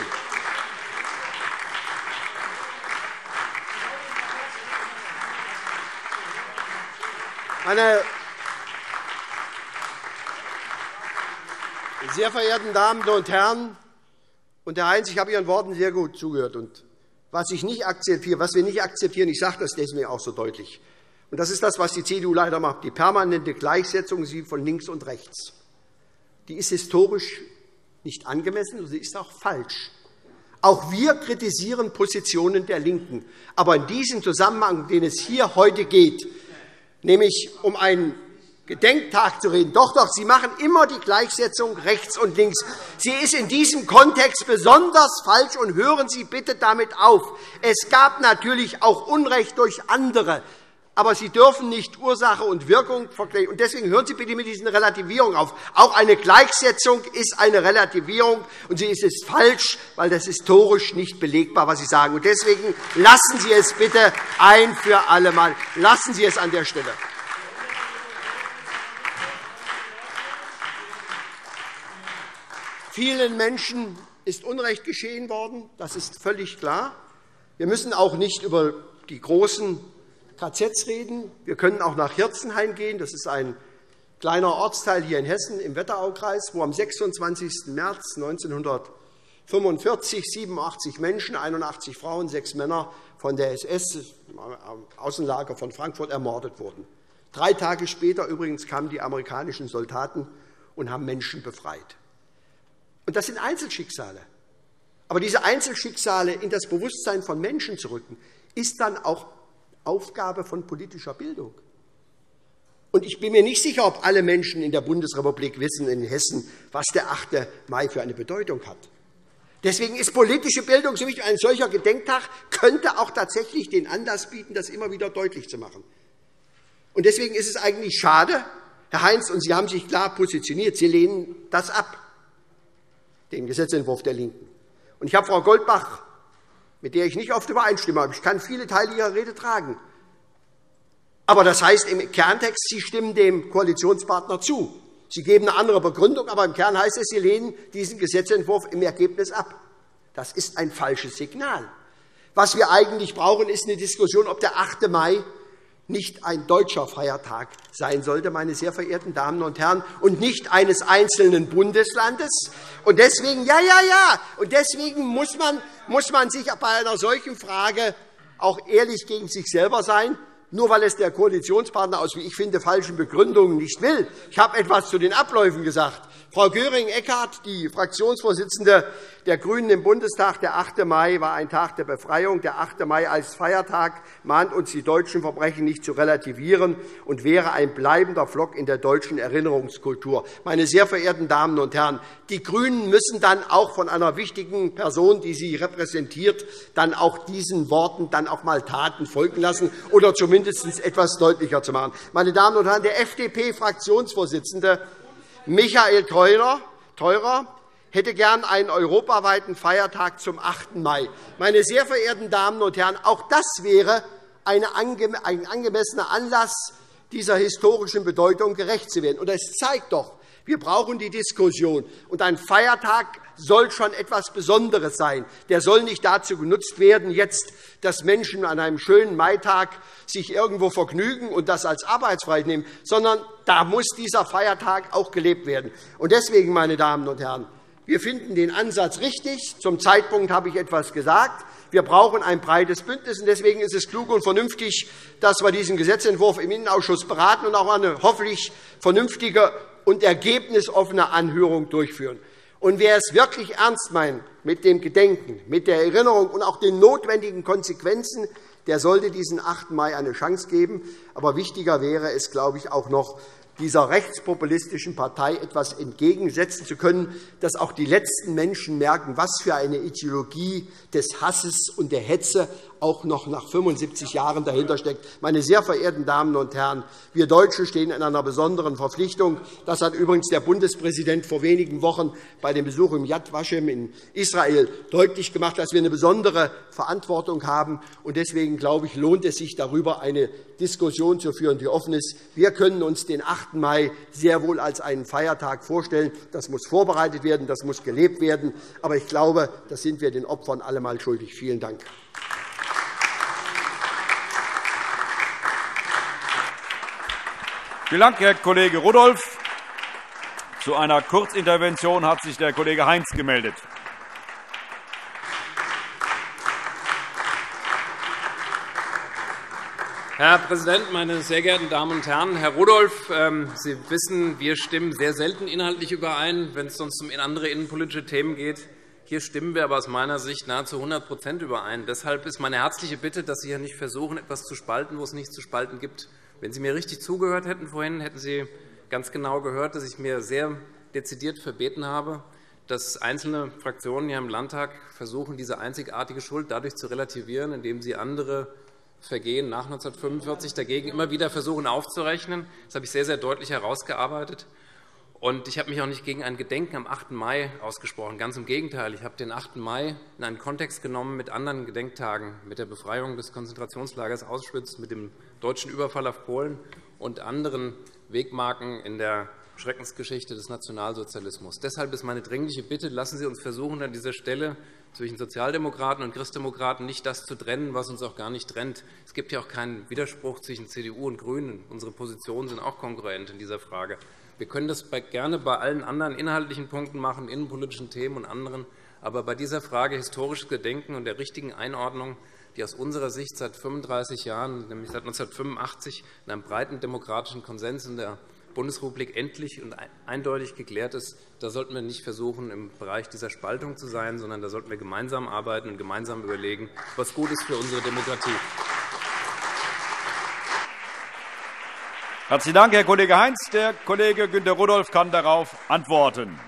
Meine sehr verehrten Damen und Herren, und Herr Heinz, ich habe Ihren Worten sehr gut zugehört. Und was, ich nicht akzeptiere, was wir nicht akzeptieren, ich sage das deswegen auch so deutlich, und das ist das, was die C D U leider macht, die permanente Gleichsetzung von links und rechts. Die ist historisch nicht angemessen, und sie ist auch falsch. Auch wir kritisieren Positionen der LINKEN. Aber in diesem Zusammenhang, um den es hier heute geht, nämlich um einen Gedenktag zu reden. Doch, doch, Sie machen immer die Gleichsetzung rechts und links. Sie ist in diesem Kontext besonders falsch, und hören Sie bitte damit auf. Es gab natürlich auch Unrecht durch andere. Aber Sie dürfen nicht Ursache und Wirkung vergleichen. Und deswegen hören Sie bitte mit diesen Relativierungen auf. Auch eine Gleichsetzung ist eine Relativierung, und sie ist es falsch, weil das historisch nicht belegbar, was Sie sagen. Und deswegen lassen Sie es bitte ein für alle Mal. Lassen Sie es an der Stelle. Vielen Menschen ist Unrecht geschehen worden. Das ist völlig klar. Wir müssen auch nicht über die großen K Zs reden. Wir können auch nach Hirzenhain gehen. Das ist ein kleiner Ortsteil hier in Hessen im Wetteraukreis, wo am sechsundzwanzigsten März neunzehnhundertfünfundvierzig siebenundachtzig Menschen, einundachtzig Frauen, sechs Männer von der S S im Außenlager von Frankfurt ermordet wurden. Drei Tage später übrigens kamen die amerikanischen Soldaten und haben Menschen befreit. Und das sind Einzelschicksale. Aber diese Einzelschicksale in das Bewusstsein von Menschen zu rücken, ist dann auch Aufgabe von politischer Bildung. Und ich bin mir nicht sicher, ob alle Menschen in der Bundesrepublik wissen, in Hessen, was der achte Mai für eine Bedeutung hat. Deswegen ist politische Bildung so wichtig. Ein solcher Gedenktag könnte auch tatsächlich den Anlass bieten, das immer wieder deutlich zu machen. Und deswegen ist es eigentlich schade, Herr Heinz, und Sie haben sich klar positioniert, Sie lehnen das ab, den Gesetzentwurf der LINKEN. Und ich habe Frau Goldbach, mit der ich nicht oft übereinstimme, aber ich kann viele Teile Ihrer Rede tragen. Aber das heißt im Kerntext, Sie stimmen dem Koalitionspartner zu. Sie geben eine andere Begründung, aber im Kern heißt es, Sie lehnen diesen Gesetzentwurf im Ergebnis ab. Das ist ein falsches Signal. Was wir eigentlich brauchen, ist eine Diskussion, ob der achte Mai nicht ein deutscher Feiertag sein sollte, meine sehr verehrten Damen und Herren, und nicht eines einzelnen Bundeslandes. Und deswegen, ja, ja, ja, und deswegen muss man, muss man sich bei einer solchen Frage auch ehrlich gegen sich selber sein. Nur weil es der Koalitionspartner aus, wie ich finde, falschen Begründungen nicht will. Ich habe etwas zu den Abläufen gesagt. Frau Göring-Eckardt, die Fraktionsvorsitzende der GRÜNEN im Bundestag, der achte Mai war ein Tag der Befreiung. Der achte Mai als Feiertag mahnt uns, die deutschen Verbrechen nicht zu relativieren und wäre ein bleibender Pflock in der deutschen Erinnerungskultur. Meine sehr verehrten Damen und Herren, die GRÜNEN müssen dann auch von einer wichtigen Person, die sie repräsentiert, dann auch diesen Worten dann auch mal Taten folgen lassen oder zumindest etwas deutlicher zu machen. Meine Damen und Herren, der F D P-Fraktionsvorsitzende Michael Theurer hätte gern einen europaweiten Feiertag zum achten Mai. Meine sehr verehrten Damen und Herren, auch das wäre ein angemessener Anlass, dieser historischen Bedeutung gerecht zu werden. Und das zeigt doch, wir brauchen die Diskussion. Und ein Feiertag soll schon etwas Besonderes sein. Der soll nicht dazu genutzt werden, jetzt, dass Menschen an einem schönen Maitag sich irgendwo vergnügen und das als arbeitsfrei nehmen, sondern da muss dieser Feiertag auch gelebt werden. Und deswegen, meine Damen und Herren, wir finden den Ansatz richtig. Zum Zeitpunkt habe ich etwas gesagt. Wir brauchen ein breites Bündnis. Und deswegen ist es klug und vernünftig, dass wir diesen Gesetzentwurf im Innenausschuss beraten und auch eine hoffentlich vernünftige und ergebnisoffene Anhörung durchführen. Und wer es wirklich ernst meint mit dem Gedenken, mit der Erinnerung und auch den notwendigen Konsequenzen, der sollte diesen achten Mai eine Chance geben. Aber wichtiger wäre es, glaube ich, auch noch, dieser rechtspopulistischen Partei etwas entgegensetzen zu können, dass auch die letzten Menschen merken, was für eine Ideologie des Hasses und der Hetze auch noch nach fünfundsiebzig Jahren dahinter steckt. Meine sehr verehrten Damen und Herren, wir Deutsche stehen in einer besonderen Verpflichtung. Das hat übrigens der Bundespräsident vor wenigen Wochen bei dem Besuch im Yad Vashem in Israel deutlich gemacht, dass wir eine besondere Verantwortung haben. Und deswegen, glaube ich, lohnt es sich, darüber eine Diskussion zu führen, die offen ist. Wir können uns den achten Mai sehr wohl als einen Feiertag vorstellen. Das muss vorbereitet werden, das muss gelebt werden. Aber ich glaube, das sind wir den Opfern allemal schuldig. Vielen Dank. Vielen Dank, Herr Kollege Rudolph. Zu einer Kurzintervention hat sich der Kollege Heinz gemeldet. Herr Präsident, meine sehr geehrten Damen und Herren! Herr Rudolph, Sie wissen, wir stimmen sehr selten inhaltlich überein, wenn es sonst um andere innenpolitische Themen geht. Hier stimmen wir aber aus meiner Sicht nahezu hundert Prozent überein. Deshalb ist meine herzliche Bitte, dass Sie hier nicht versuchen, etwas zu spalten, wo es nichts zu spalten gibt. Wenn Sie mir richtig zugehört hätten vorhin, hätten Sie ganz genau gehört, dass ich mir sehr dezidiert verbeten habe, dass einzelne Fraktionen hier im Landtag versuchen, diese einzigartige Schuld dadurch zu relativieren, indem sie andere Vergehen nach neunzehnhundertfünfundvierzig dagegen immer wieder versuchen aufzurechnen. Das habe ich sehr, sehr deutlich herausgearbeitet. Und ich habe mich auch nicht gegen ein Gedenken am achten Mai ausgesprochen. Ganz im Gegenteil. Ich habe den achten Mai in einen Kontext genommen mit anderen Gedenktagen, mit der Befreiung des Konzentrationslagers Auschwitz, mit dem deutschen Überfall auf Polen und anderen Wegmarken in der Schreckensgeschichte des Nationalsozialismus. Deshalb ist meine dringliche Bitte, lassen Sie uns versuchen, an dieser Stelle zwischen Sozialdemokraten und Christdemokraten nicht das zu trennen, was uns auch gar nicht trennt. Es gibt ja auch keinen Widerspruch zwischen C D U und GRÜNEN. Unsere Positionen sind auch kongruent in dieser Frage. Wir können das gerne bei allen anderen inhaltlichen Punkten machen, innenpolitischen Themen und anderen. Aber bei dieser Frage historisches Gedenken und der richtigen Einordnung, die aus unserer Sicht seit fünfunddreißig Jahren, nämlich seit neunzehnhundertfünfundachtzig, in einem breiten demokratischen Konsens in der Bundesrepublik endlich und eindeutig geklärt ist, da sollten wir nicht versuchen, im Bereich dieser Spaltung zu sein, sondern da sollten wir gemeinsam arbeiten und gemeinsam überlegen, was gut ist für unsere Demokratie. Herzlichen Dank, Herr Kollege Heinz. Der Kollege Günter Rudolph kann darauf antworten.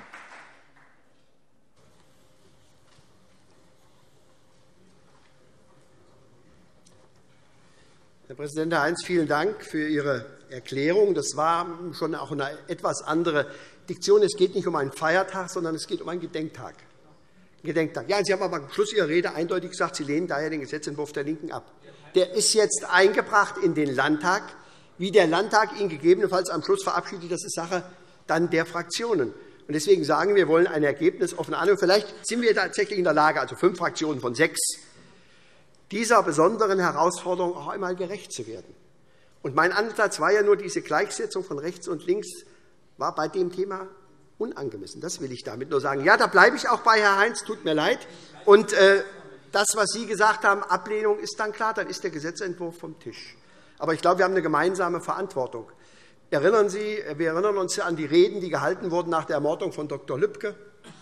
Herr Präsident Heinz, vielen Dank für Ihre Erklärung. Das war schon auch eine etwas andere Diktion. Es geht nicht um einen Feiertag, sondern es geht um einen Gedenktag. Gedenktag. Ja, Sie haben aber am Schluss Ihrer Rede eindeutig gesagt, Sie lehnen daher den Gesetzentwurf der LINKEN ab. Der ist jetzt eingebracht in den Landtag. Wie der Landtag ihn gegebenenfalls am Schluss verabschiedet, das ist Sache dann der Fraktionen. Deswegen sagen wir, wir wollen ein Ergebnis offen an. Vielleicht sind wir tatsächlich in der Lage, also fünf Fraktionen von sechs, dieser besonderen Herausforderung auch einmal gerecht zu werden. Und mein Ansatz war ja nur, diese Gleichsetzung von rechts und links war bei dem Thema unangemessen. Das will ich damit nur sagen. Ja, da bleibe ich auch bei, Herr Heinz, tut mir leid. Und äh, das, was Sie gesagt haben, Ablehnung, ist dann klar, dann ist der Gesetzentwurf vom Tisch. Aber ich glaube, wir haben eine gemeinsame Verantwortung. Erinnern Sie, wir erinnern uns an die Reden, die gehalten wurden nach der Ermordung von Doktor Lübke,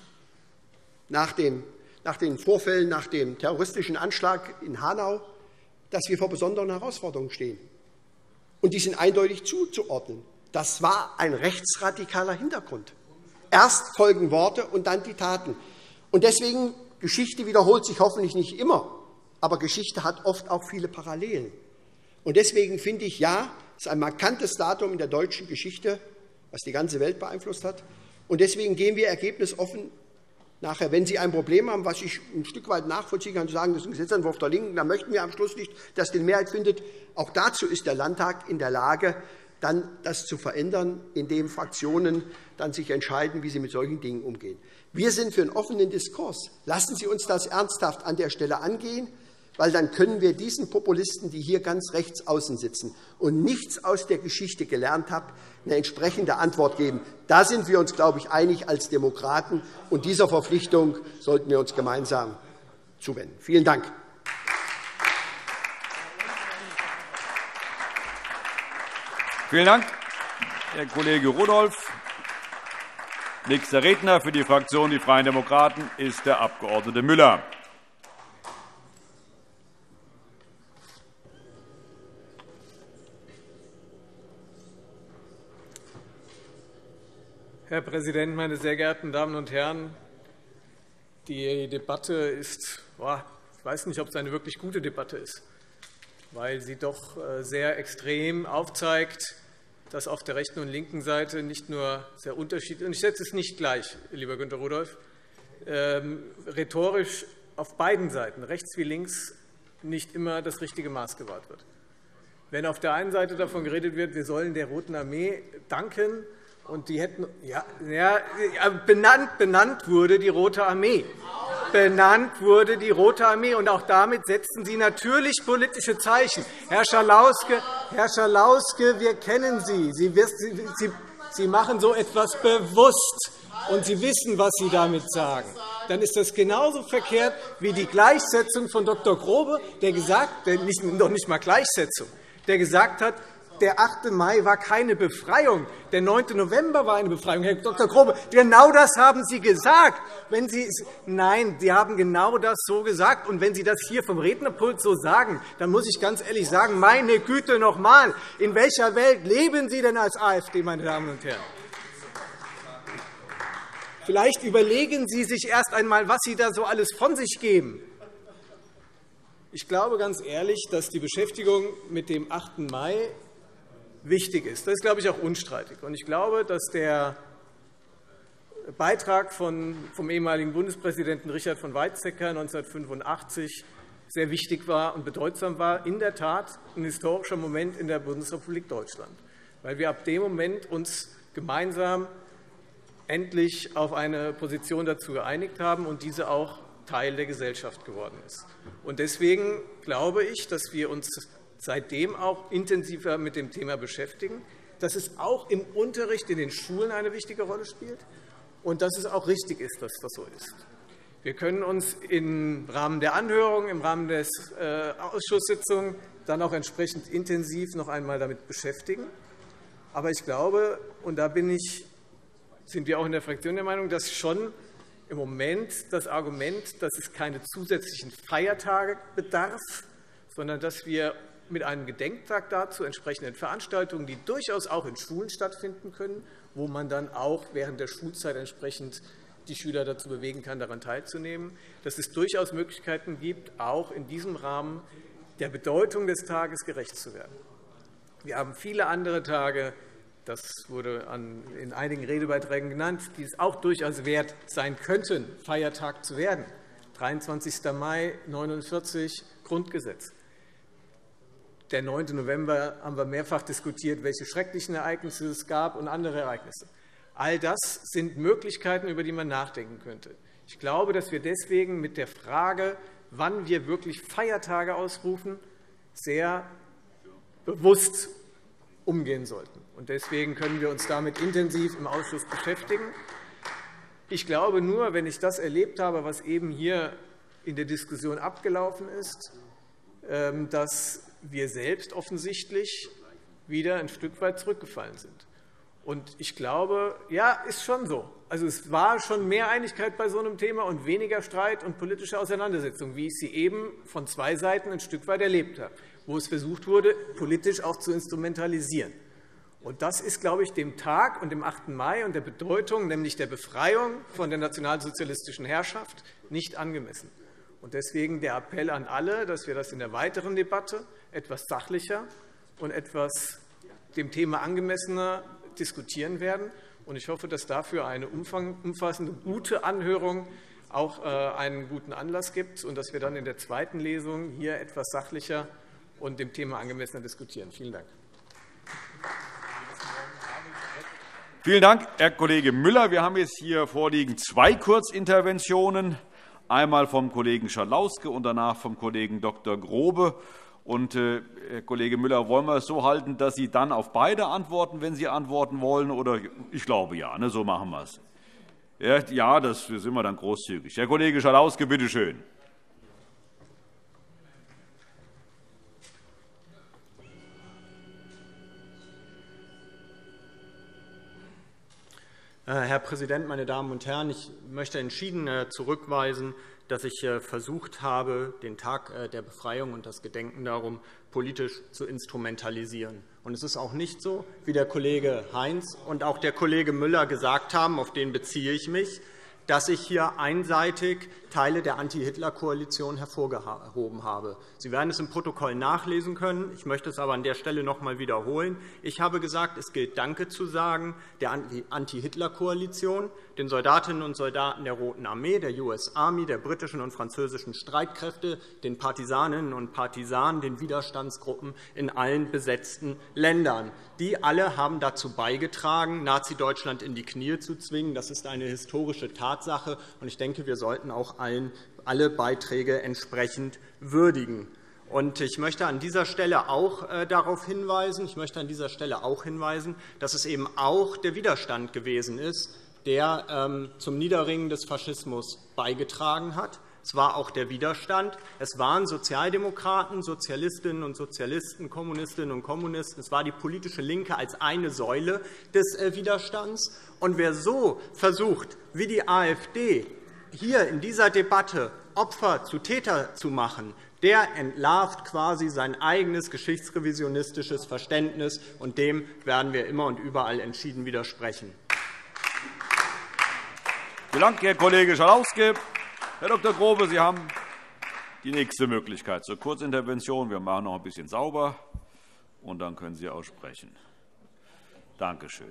nach dem nach den Vorfällen, nach dem terroristischen Anschlag in Hanau, dass wir vor besonderen Herausforderungen stehen. Und die sind eindeutig zuzuordnen. Das war ein rechtsradikaler Hintergrund. Erst folgen Worte und dann die Taten. Und deswegen, Geschichte wiederholt sich hoffentlich nicht immer, aber Geschichte hat oft auch viele Parallelen. Und deswegen finde ich, ja, es ist ein markantes Datum in der deutschen Geschichte, was die ganze Welt beeinflusst hat. Und deswegen gehen wir ergebnisoffen nachher, wenn Sie ein Problem haben, was ich ein Stück weit nachvollziehen kann, sagen, das ist ein Gesetzentwurf der LINKEN, dann möchten wir am Schluss nicht, dass die Mehrheit findet. Auch dazu ist der Landtag in der Lage, dann das zu verändern, indem Fraktionen dann sich entscheiden, wie sie mit solchen Dingen umgehen. Wir sind für einen offenen Diskurs. Lassen Sie uns das ernsthaft an der Stelle angehen, weil dann können wir diesen Populisten, die hier ganz rechts außen sitzen und nichts aus der Geschichte gelernt haben, eine entsprechende Antwort geben. Da sind wir uns, glaube ich, einig als Demokraten, und dieser Verpflichtung sollten wir uns gemeinsam zuwenden. Vielen Dank. Vielen Dank, Herr Kollege Rudolph. Nächster Redner für die Fraktion Die Freien Demokraten ist der Abg. Müller. Herr Präsident, meine sehr geehrten Damen und Herren! Die Debatte ist, ich weiß nicht, ob es eine wirklich gute Debatte ist, weil sie doch sehr extrem aufzeigt, dass auf der rechten und linken Seite nicht nur sehr unterschiedlich, und ich setze es nicht gleich, lieber Günter Rudolph, ähm, rhetorisch auf beiden Seiten, rechts wie links, nicht immer das richtige Maß gewahrt wird. Wenn auf der einen Seite davon geredet wird, wir sollen der Roten Armee danken, und die hätten, ja, ja, benannt, benannt wurde die Rote Armee. Benannt wurde die Rote Armee, und auch damit setzen Sie natürlich politische Zeichen. Herr Schalauske, Herr Schalauske, wir kennen Sie. Sie, Sie. Sie machen so etwas bewusst, und Sie wissen, was Sie damit sagen. Dann ist das genauso verkehrt wie die Gleichsetzung von Doktor Grobe, der gesagt, der nicht, noch nicht einmal Gleichsetzung, der gesagt hat, der achte Mai war keine Befreiung, der neunte November war eine Befreiung. Herr Doktor Grobe, genau das haben Sie gesagt. Wenn Sie, nein, Sie haben genau das so gesagt. Und wenn Sie das hier vom Rednerpult so sagen, dann muss ich ganz ehrlich sagen, meine Güte noch einmal, in welcher Welt leben Sie denn als AfD, meine Damen und Herren? Vielleicht überlegen Sie sich erst einmal, was Sie da so alles von sich geben. Ich glaube ganz ehrlich, dass die Beschäftigung mit dem achten Mai wichtig ist. Das ist, glaube ich, auch unstreitig. Und ich glaube, dass der Beitrag von, vom ehemaligen Bundespräsidenten Richard von Weizsäcker neunzehnhundertfünfundachtzig sehr wichtig war und bedeutsam war. In der Tat ein historischer Moment in der Bundesrepublik Deutschland. weil wir ab dem Moment uns gemeinsam endlich auf eine Position dazu geeinigt haben und diese auch Teil der Gesellschaft geworden ist. Deswegen glaube ich, dass wir uns seitdem auch intensiver mit dem Thema beschäftigen, dass es auch im Unterricht in den Schulen eine wichtige Rolle spielt und dass es auch richtig ist, dass das so ist. Wir können uns im Rahmen der Anhörung, im Rahmen der Ausschusssitzung dann auch entsprechend intensiv noch einmal damit beschäftigen. Aber ich glaube, und da bin ich, sind wir auch in der Fraktion der Meinung, dass schon im Moment das Argument, dass es keine zusätzlichen Feiertage bedarf, sondern dass wir mit einem Gedenktag dazu entsprechenden Veranstaltungen, die durchaus auch in Schulen stattfinden können, wo man dann auch während der Schulzeit entsprechend die Schüler dazu bewegen kann, daran teilzunehmen, dass es durchaus Möglichkeiten gibt, auch in diesem Rahmen der Bedeutung des Tages gerecht zu werden. Wir haben viele andere Tage, das wurde in einigen Redebeiträgen genannt, die es auch durchaus wert sein könnten, Feiertag zu werden. dreiundzwanzigster Mai neunundvierzig Grundgesetz. Der neunte November haben wir mehrfach diskutiert, welche schrecklichen Ereignisse es gab und andere Ereignisse. All das sind Möglichkeiten, über die man nachdenken könnte. Ich glaube, dass wir deswegen mit der Frage, wann wir wirklich Feiertage ausrufen, sehr bewusst umgehen sollten. Deswegen können wir uns damit intensiv im Ausschuss beschäftigen. Ich glaube nur, wenn ich das erlebt habe, was eben hier in der Diskussion abgelaufen ist, dass wir selbst offensichtlich wieder ein Stück weit zurückgefallen sind. Und ich glaube, ja, ist schon so. Also es war schon mehr Einigkeit bei so einem Thema und weniger Streit und politische Auseinandersetzung, wie ich sie eben von zwei Seiten ein Stück weit erlebt habe, wo es versucht wurde, politisch auch zu instrumentalisieren. Und das ist, glaube ich, dem Tag und dem achten Mai und der Bedeutung, nämlich der Befreiung von der nationalsozialistischen Herrschaft, nicht angemessen. Und deswegen der Appell an alle, dass wir das in der weiteren Debatte etwas sachlicher und etwas dem Thema angemessener diskutieren werden. Und ich hoffe, dass dafür eine umfassende, gute Anhörung auch einen guten Anlass gibt und dass wir dann in der zweiten Lesung hier etwas sachlicher und dem Thema angemessener diskutieren. Vielen Dank. Vielen Dank, Herr Kollege Müller. Wir haben jetzt hier vorliegen zwei Kurzinterventionen, einmal vom Kollegen Schalauske und danach vom Kollegen Doktor Grobe. Und, äh, Herr Kollege Müller, wollen wir es so halten, dass Sie dann auf beide antworten, wenn Sie antworten wollen? Oder? Ich glaube, ja. Ne, so machen wir es. Ja, ja, das sind wir dann großzügig. Herr Kollege Schalauske, bitte schön. Herr Präsident, meine Damen und Herren! Ich möchte entschieden zurückweisen, dass ich versucht habe, den Tag der Befreiung und das Gedenken darum politisch zu instrumentalisieren. Und es ist auch nicht so, wie der Kollege Heinz und auch der Kollege Müller gesagt haben, auf den beziehe ich mich, dass ich hier einseitig Teile der Anti-Hitler-Koalition hervorgehoben habe. Sie werden es im Protokoll nachlesen können. Ich möchte es aber an der Stelle noch einmal wiederholen. Ich habe gesagt, es gilt Danke zu sagen der Anti-Hitler-Koalition, den Soldatinnen und Soldaten der Roten Armee, der U S Army, der britischen und französischen Streitkräfte, den Partisaninnen und Partisanen, den Widerstandsgruppen in allen besetzten Ländern. Die alle haben dazu beigetragen, Nazi-Deutschland in die Knie zu zwingen. Das ist eine historische Tatsache. Und ich denke, wir sollten auch allen, alle Beiträge entsprechend würdigen. Und ich möchte an dieser Stelle auch äh, darauf hinweisen, ich möchte an dieser Stelle auch hinweisen, dass es eben auch der Widerstand gewesen ist, der ähm, zum Niederringen des Faschismus beigetragen hat. Es war auch der Widerstand. Es waren Sozialdemokraten, Sozialistinnen und Sozialisten, Kommunistinnen und Kommunisten. Es war die politische Linke als eine Säule des äh, Widerstands. Und wer so versucht, wie die AfD, hier in dieser Debatte Opfer zu Täter zu machen, der entlarvt quasi sein eigenes geschichtsrevisionistisches Verständnis, und dem werden wir immer und überall entschieden widersprechen. Vielen Dank, Herr Kollege Schalauske. Herr Doktor Grobe, Sie haben die nächste Möglichkeit zur Kurzintervention. Wir machen noch ein bisschen sauber, und dann können Sie auch sprechen. Danke schön.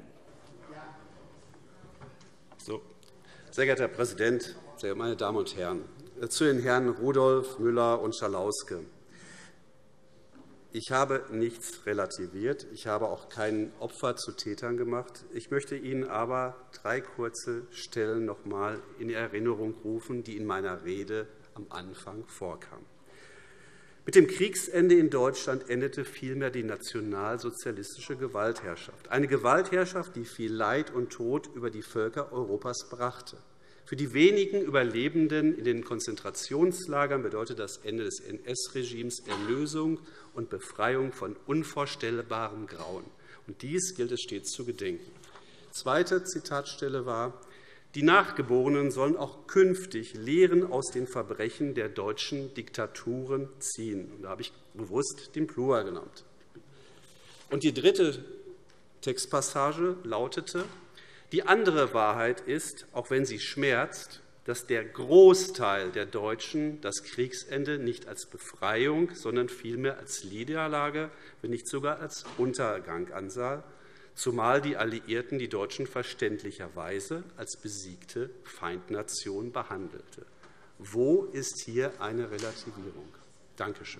So. Sehr geehrter Herr Präsident, sehr geehrte meine Damen und Herren! Zu den Herren Rudolph, Müller und Schalauske. Ich habe nichts relativiert. Ich habe auch kein Opfer zu Tätern gemacht. Ich möchte Ihnen aber drei kurze Stellen noch einmal in Erinnerung rufen, die in meiner Rede am Anfang vorkamen. Mit dem Kriegsende in Deutschland endete vielmehr die nationalsozialistische Gewaltherrschaft, eine Gewaltherrschaft, die viel Leid und Tod über die Völker Europas brachte. Für die wenigen Überlebenden in den Konzentrationslagern bedeutet das Ende des N S-Regimes Erlösung und Befreiung von unvorstellbarem Grauen. Und dies gilt es stets zu gedenken. Zweite Zitatstelle war: Die Nachgeborenen sollen auch künftig Lehren aus den Verbrechen der deutschen Diktaturen ziehen. Und da habe ich bewusst den Plural genannt. Und die dritte Textpassage lautete: Die andere Wahrheit ist, auch wenn sie schmerzt, dass der Großteil der Deutschen das Kriegsende nicht als Befreiung, sondern vielmehr als Niederlage, wenn nicht sogar als Untergang ansah, zumal die Alliierten die Deutschen verständlicherweise als besiegte Feindnation behandelte. Wo ist hier eine Relativierung? Danke schön.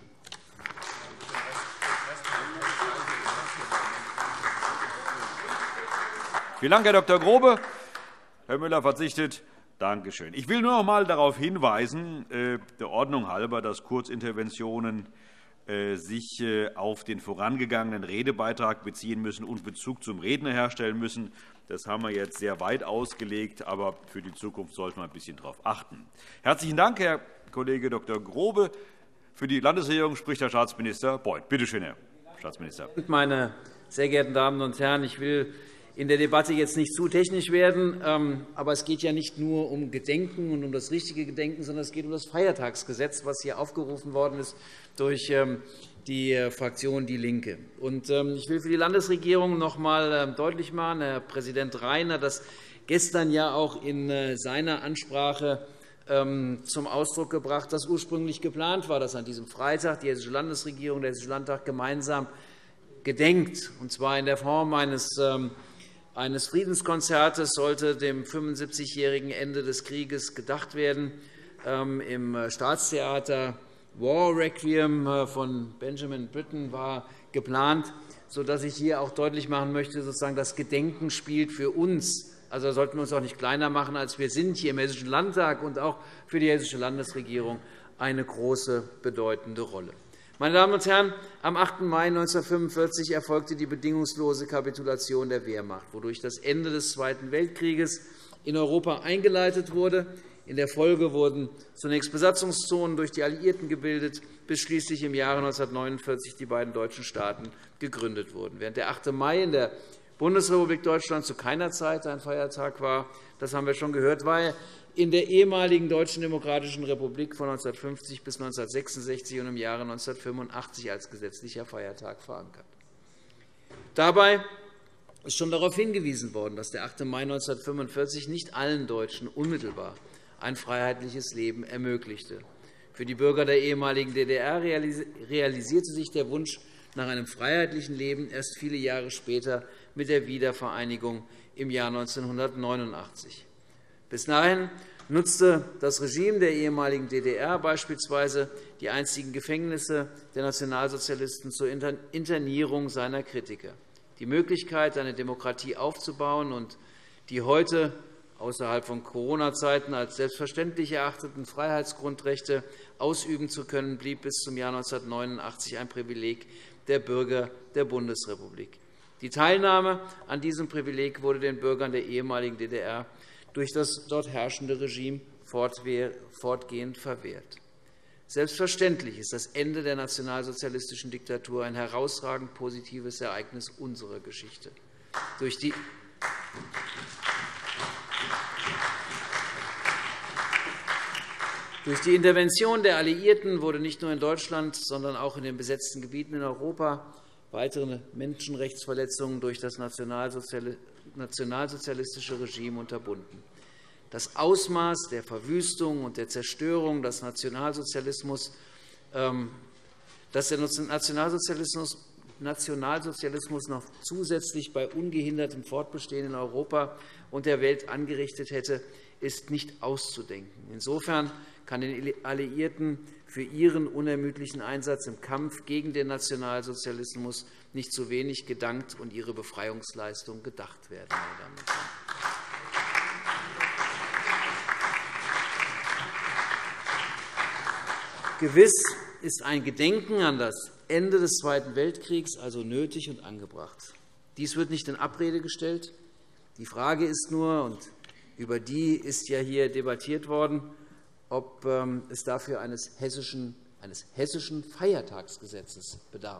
Vielen Dank, Herr Doktor Grobe. Herr Müller verzichtet. Danke schön. Ich will nur noch einmal darauf hinweisen, der Ordnung halber, dass Kurzinterventionen sich auf den vorangegangenen Redebeitrag beziehen müssen und Bezug zum Redner herstellen müssen. Das haben wir jetzt sehr weit ausgelegt, aber für die Zukunft sollte man ein bisschen darauf achten. Herzlichen Dank, Herr Kollege Doktor Grobe. Für die Landesregierung spricht Herr Staatsminister Beuth. Bitte schön, Herr Staatsminister. Meine sehr geehrten Damen und Herren, ich will in der Debatte jetzt nicht zu technisch werden, aber es geht ja nicht nur um Gedenken und um das richtige Gedenken, sondern es geht um das Feiertagsgesetz, das hier aufgerufen worden ist durch die Fraktion DIE LINKE. Ich will für die Landesregierung noch einmal deutlich machen, Herr Präsident Reiner, dass gestern ja auch in seiner Ansprache zum Ausdruck gebracht, dass ursprünglich geplant war, dass an diesem Freitag die Hessische Landesregierung und der Hessische Landtag gemeinsam gedenkt, und zwar in der Form eines eines Friedenskonzertes sollte dem fünfundsiebzigjährigen Ende des Krieges gedacht werden. Im Staatstheater War Requiem von Benjamin Britten war geplant, sodass ich hier auch deutlich machen möchte, sozusagen, das Gedenken spielt für uns. Also sollten wir uns auch nicht kleiner machen, als wir sind hier im Hessischen Landtag und auch für die Hessische Landesregierung eine große, bedeutende Rolle. Meine Damen und Herren, am achten Mai neunzehnhundertfünfundvierzig erfolgte die bedingungslose Kapitulation der Wehrmacht, wodurch das Ende des Zweiten Weltkrieges in Europa eingeleitet wurde. In der Folge wurden zunächst Besatzungszonen durch die Alliierten gebildet, bis schließlich im Jahre neunzehnhundertneunundvierzig die beiden deutschen Staaten gegründet wurden. Während der achte Mai in der Bundesrepublik Deutschland zu keiner Zeit ein Feiertag war, das haben wir schon gehört, war er in der ehemaligen Deutschen Demokratischen Republik von neunzehnhundertfünfzig bis neunzehnhundertsechsundsechzig und im Jahre neunzehnhundertfünfundachtzig als gesetzlicher Feiertag verankert. Dabei ist schon darauf hingewiesen worden, dass der achte Mai neunzehnhundertfünfundvierzig nicht allen Deutschen unmittelbar ein freiheitliches Leben ermöglichte. Für die Bürger der ehemaligen D D R realisierte sich der Wunsch nach einem freiheitlichen Leben erst viele Jahre später mit der Wiedervereinigung im Jahr neunzehnhundertneunundachtzig. Bis dahin nutzte das Regime der ehemaligen D D R beispielsweise die einstigen Gefängnisse der Nationalsozialisten zur Internierung seiner Kritiker. Die Möglichkeit, eine Demokratie aufzubauen und die heute außerhalb von Corona-Zeiten als selbstverständlich erachteten Freiheitsgrundrechte ausüben zu können, blieb bis zum Jahr neunzehnhundertneunundachtzig ein Privileg der Bürger der Bundesrepublik. Die Teilnahme an diesem Privileg wurde den Bürgern der ehemaligen D D R durch das dort herrschende Regime fortgehend verwehrt. Selbstverständlich ist das Ende der nationalsozialistischen Diktatur ein herausragend positives Ereignis unserer Geschichte. Durch die Durch die Intervention der Alliierten wurde nicht nur in Deutschland, sondern auch in den besetzten Gebieten in Europa weitere Menschenrechtsverletzungen durch das nationalsozialistische Regime unterbunden. Das Ausmaß der Verwüstung und der Zerstörung, das Nationalsozialismus, dass der Nationalsozialismus, Nationalsozialismus noch zusätzlich bei ungehindertem Fortbestehen in Europa und der Welt angerichtet hätte, ist nicht auszudenken. Insofern kann den Alliierten für Ihren unermüdlichen Einsatz im Kampf gegen den Nationalsozialismus nicht zu wenig gedankt und Ihre Befreiungsleistung gedacht werden, meine Damen und Herren. Gewiss ist ein Gedenken an das Ende des Zweiten Weltkriegs also nötig und angebracht. Dies wird nicht in Abrede gestellt. Die Frage ist nur, und über die ist ja hier debattiert worden, ob es dafür eines hessischen, eines hessischen Feiertagsgesetzes bedarf.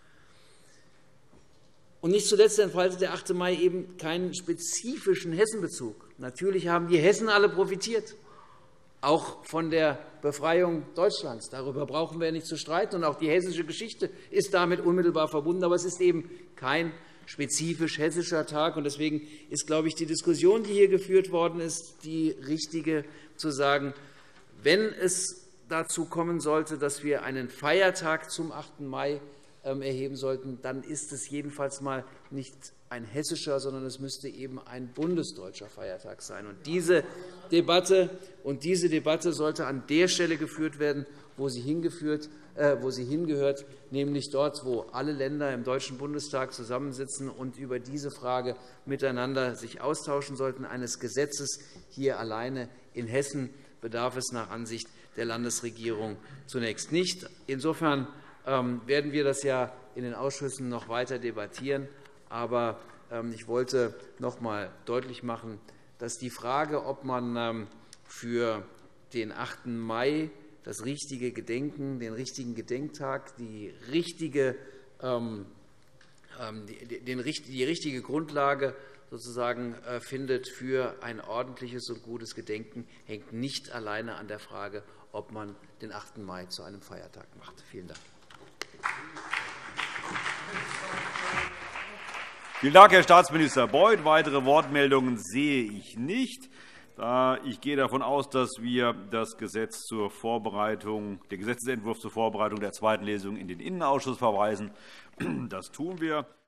Und nicht zuletzt entfaltet der achte Mai eben keinen spezifischen Hessenbezug. Natürlich haben die Hessen alle profitiert, auch von der Befreiung Deutschlands. Darüber brauchen wir nicht zu streiten. Und auch die hessische Geschichte ist damit unmittelbar verbunden. Aber es ist eben kein spezifisch hessischer Tag. Und deswegen ist, glaube ich, die Diskussion, die hier geführt worden ist, die richtige, zu sagen, wenn es dazu kommen sollte, dass wir einen Feiertag zum achten Mai erheben sollten, dann ist es jedenfalls mal nicht ein hessischer, sondern es müsste eben ein bundesdeutscher Feiertag sein. Und diese Debatte, und diese Debatte sollte an der Stelle geführt werden, wo sie, hingeführt, äh, wo sie hingehört, nämlich dort, wo alle Länder im Deutschen Bundestag zusammensitzen und über diese Frage miteinander sich austauschen sollten. Eines Gesetzes hier alleine in Hessen bedarf es nach Ansicht der Landesregierung zunächst nicht. Insofern werden wir das ja in den Ausschüssen noch weiter debattieren. Aber ich wollte noch einmal deutlich machen, dass die Frage, ob man für den achten Mai das richtige Gedenken, den richtigen Gedenktag, die richtige, die richtige Grundlage sozusagen findet für ein ordentliches und gutes Gedenken, hängt nicht alleine an der Frage, ob man den achten Mai zu einem Feiertag macht. Vielen Dank. Vielen Dank, Herr Staatsminister Beuth. Weitere Wortmeldungen sehe ich nicht. Ich gehe davon aus, dass wir das Gesetz zur Vorbereitung, den Gesetzentwurf zur Vorbereitung der zweiten Lesung in den Innenausschuss verweisen. Das tun wir.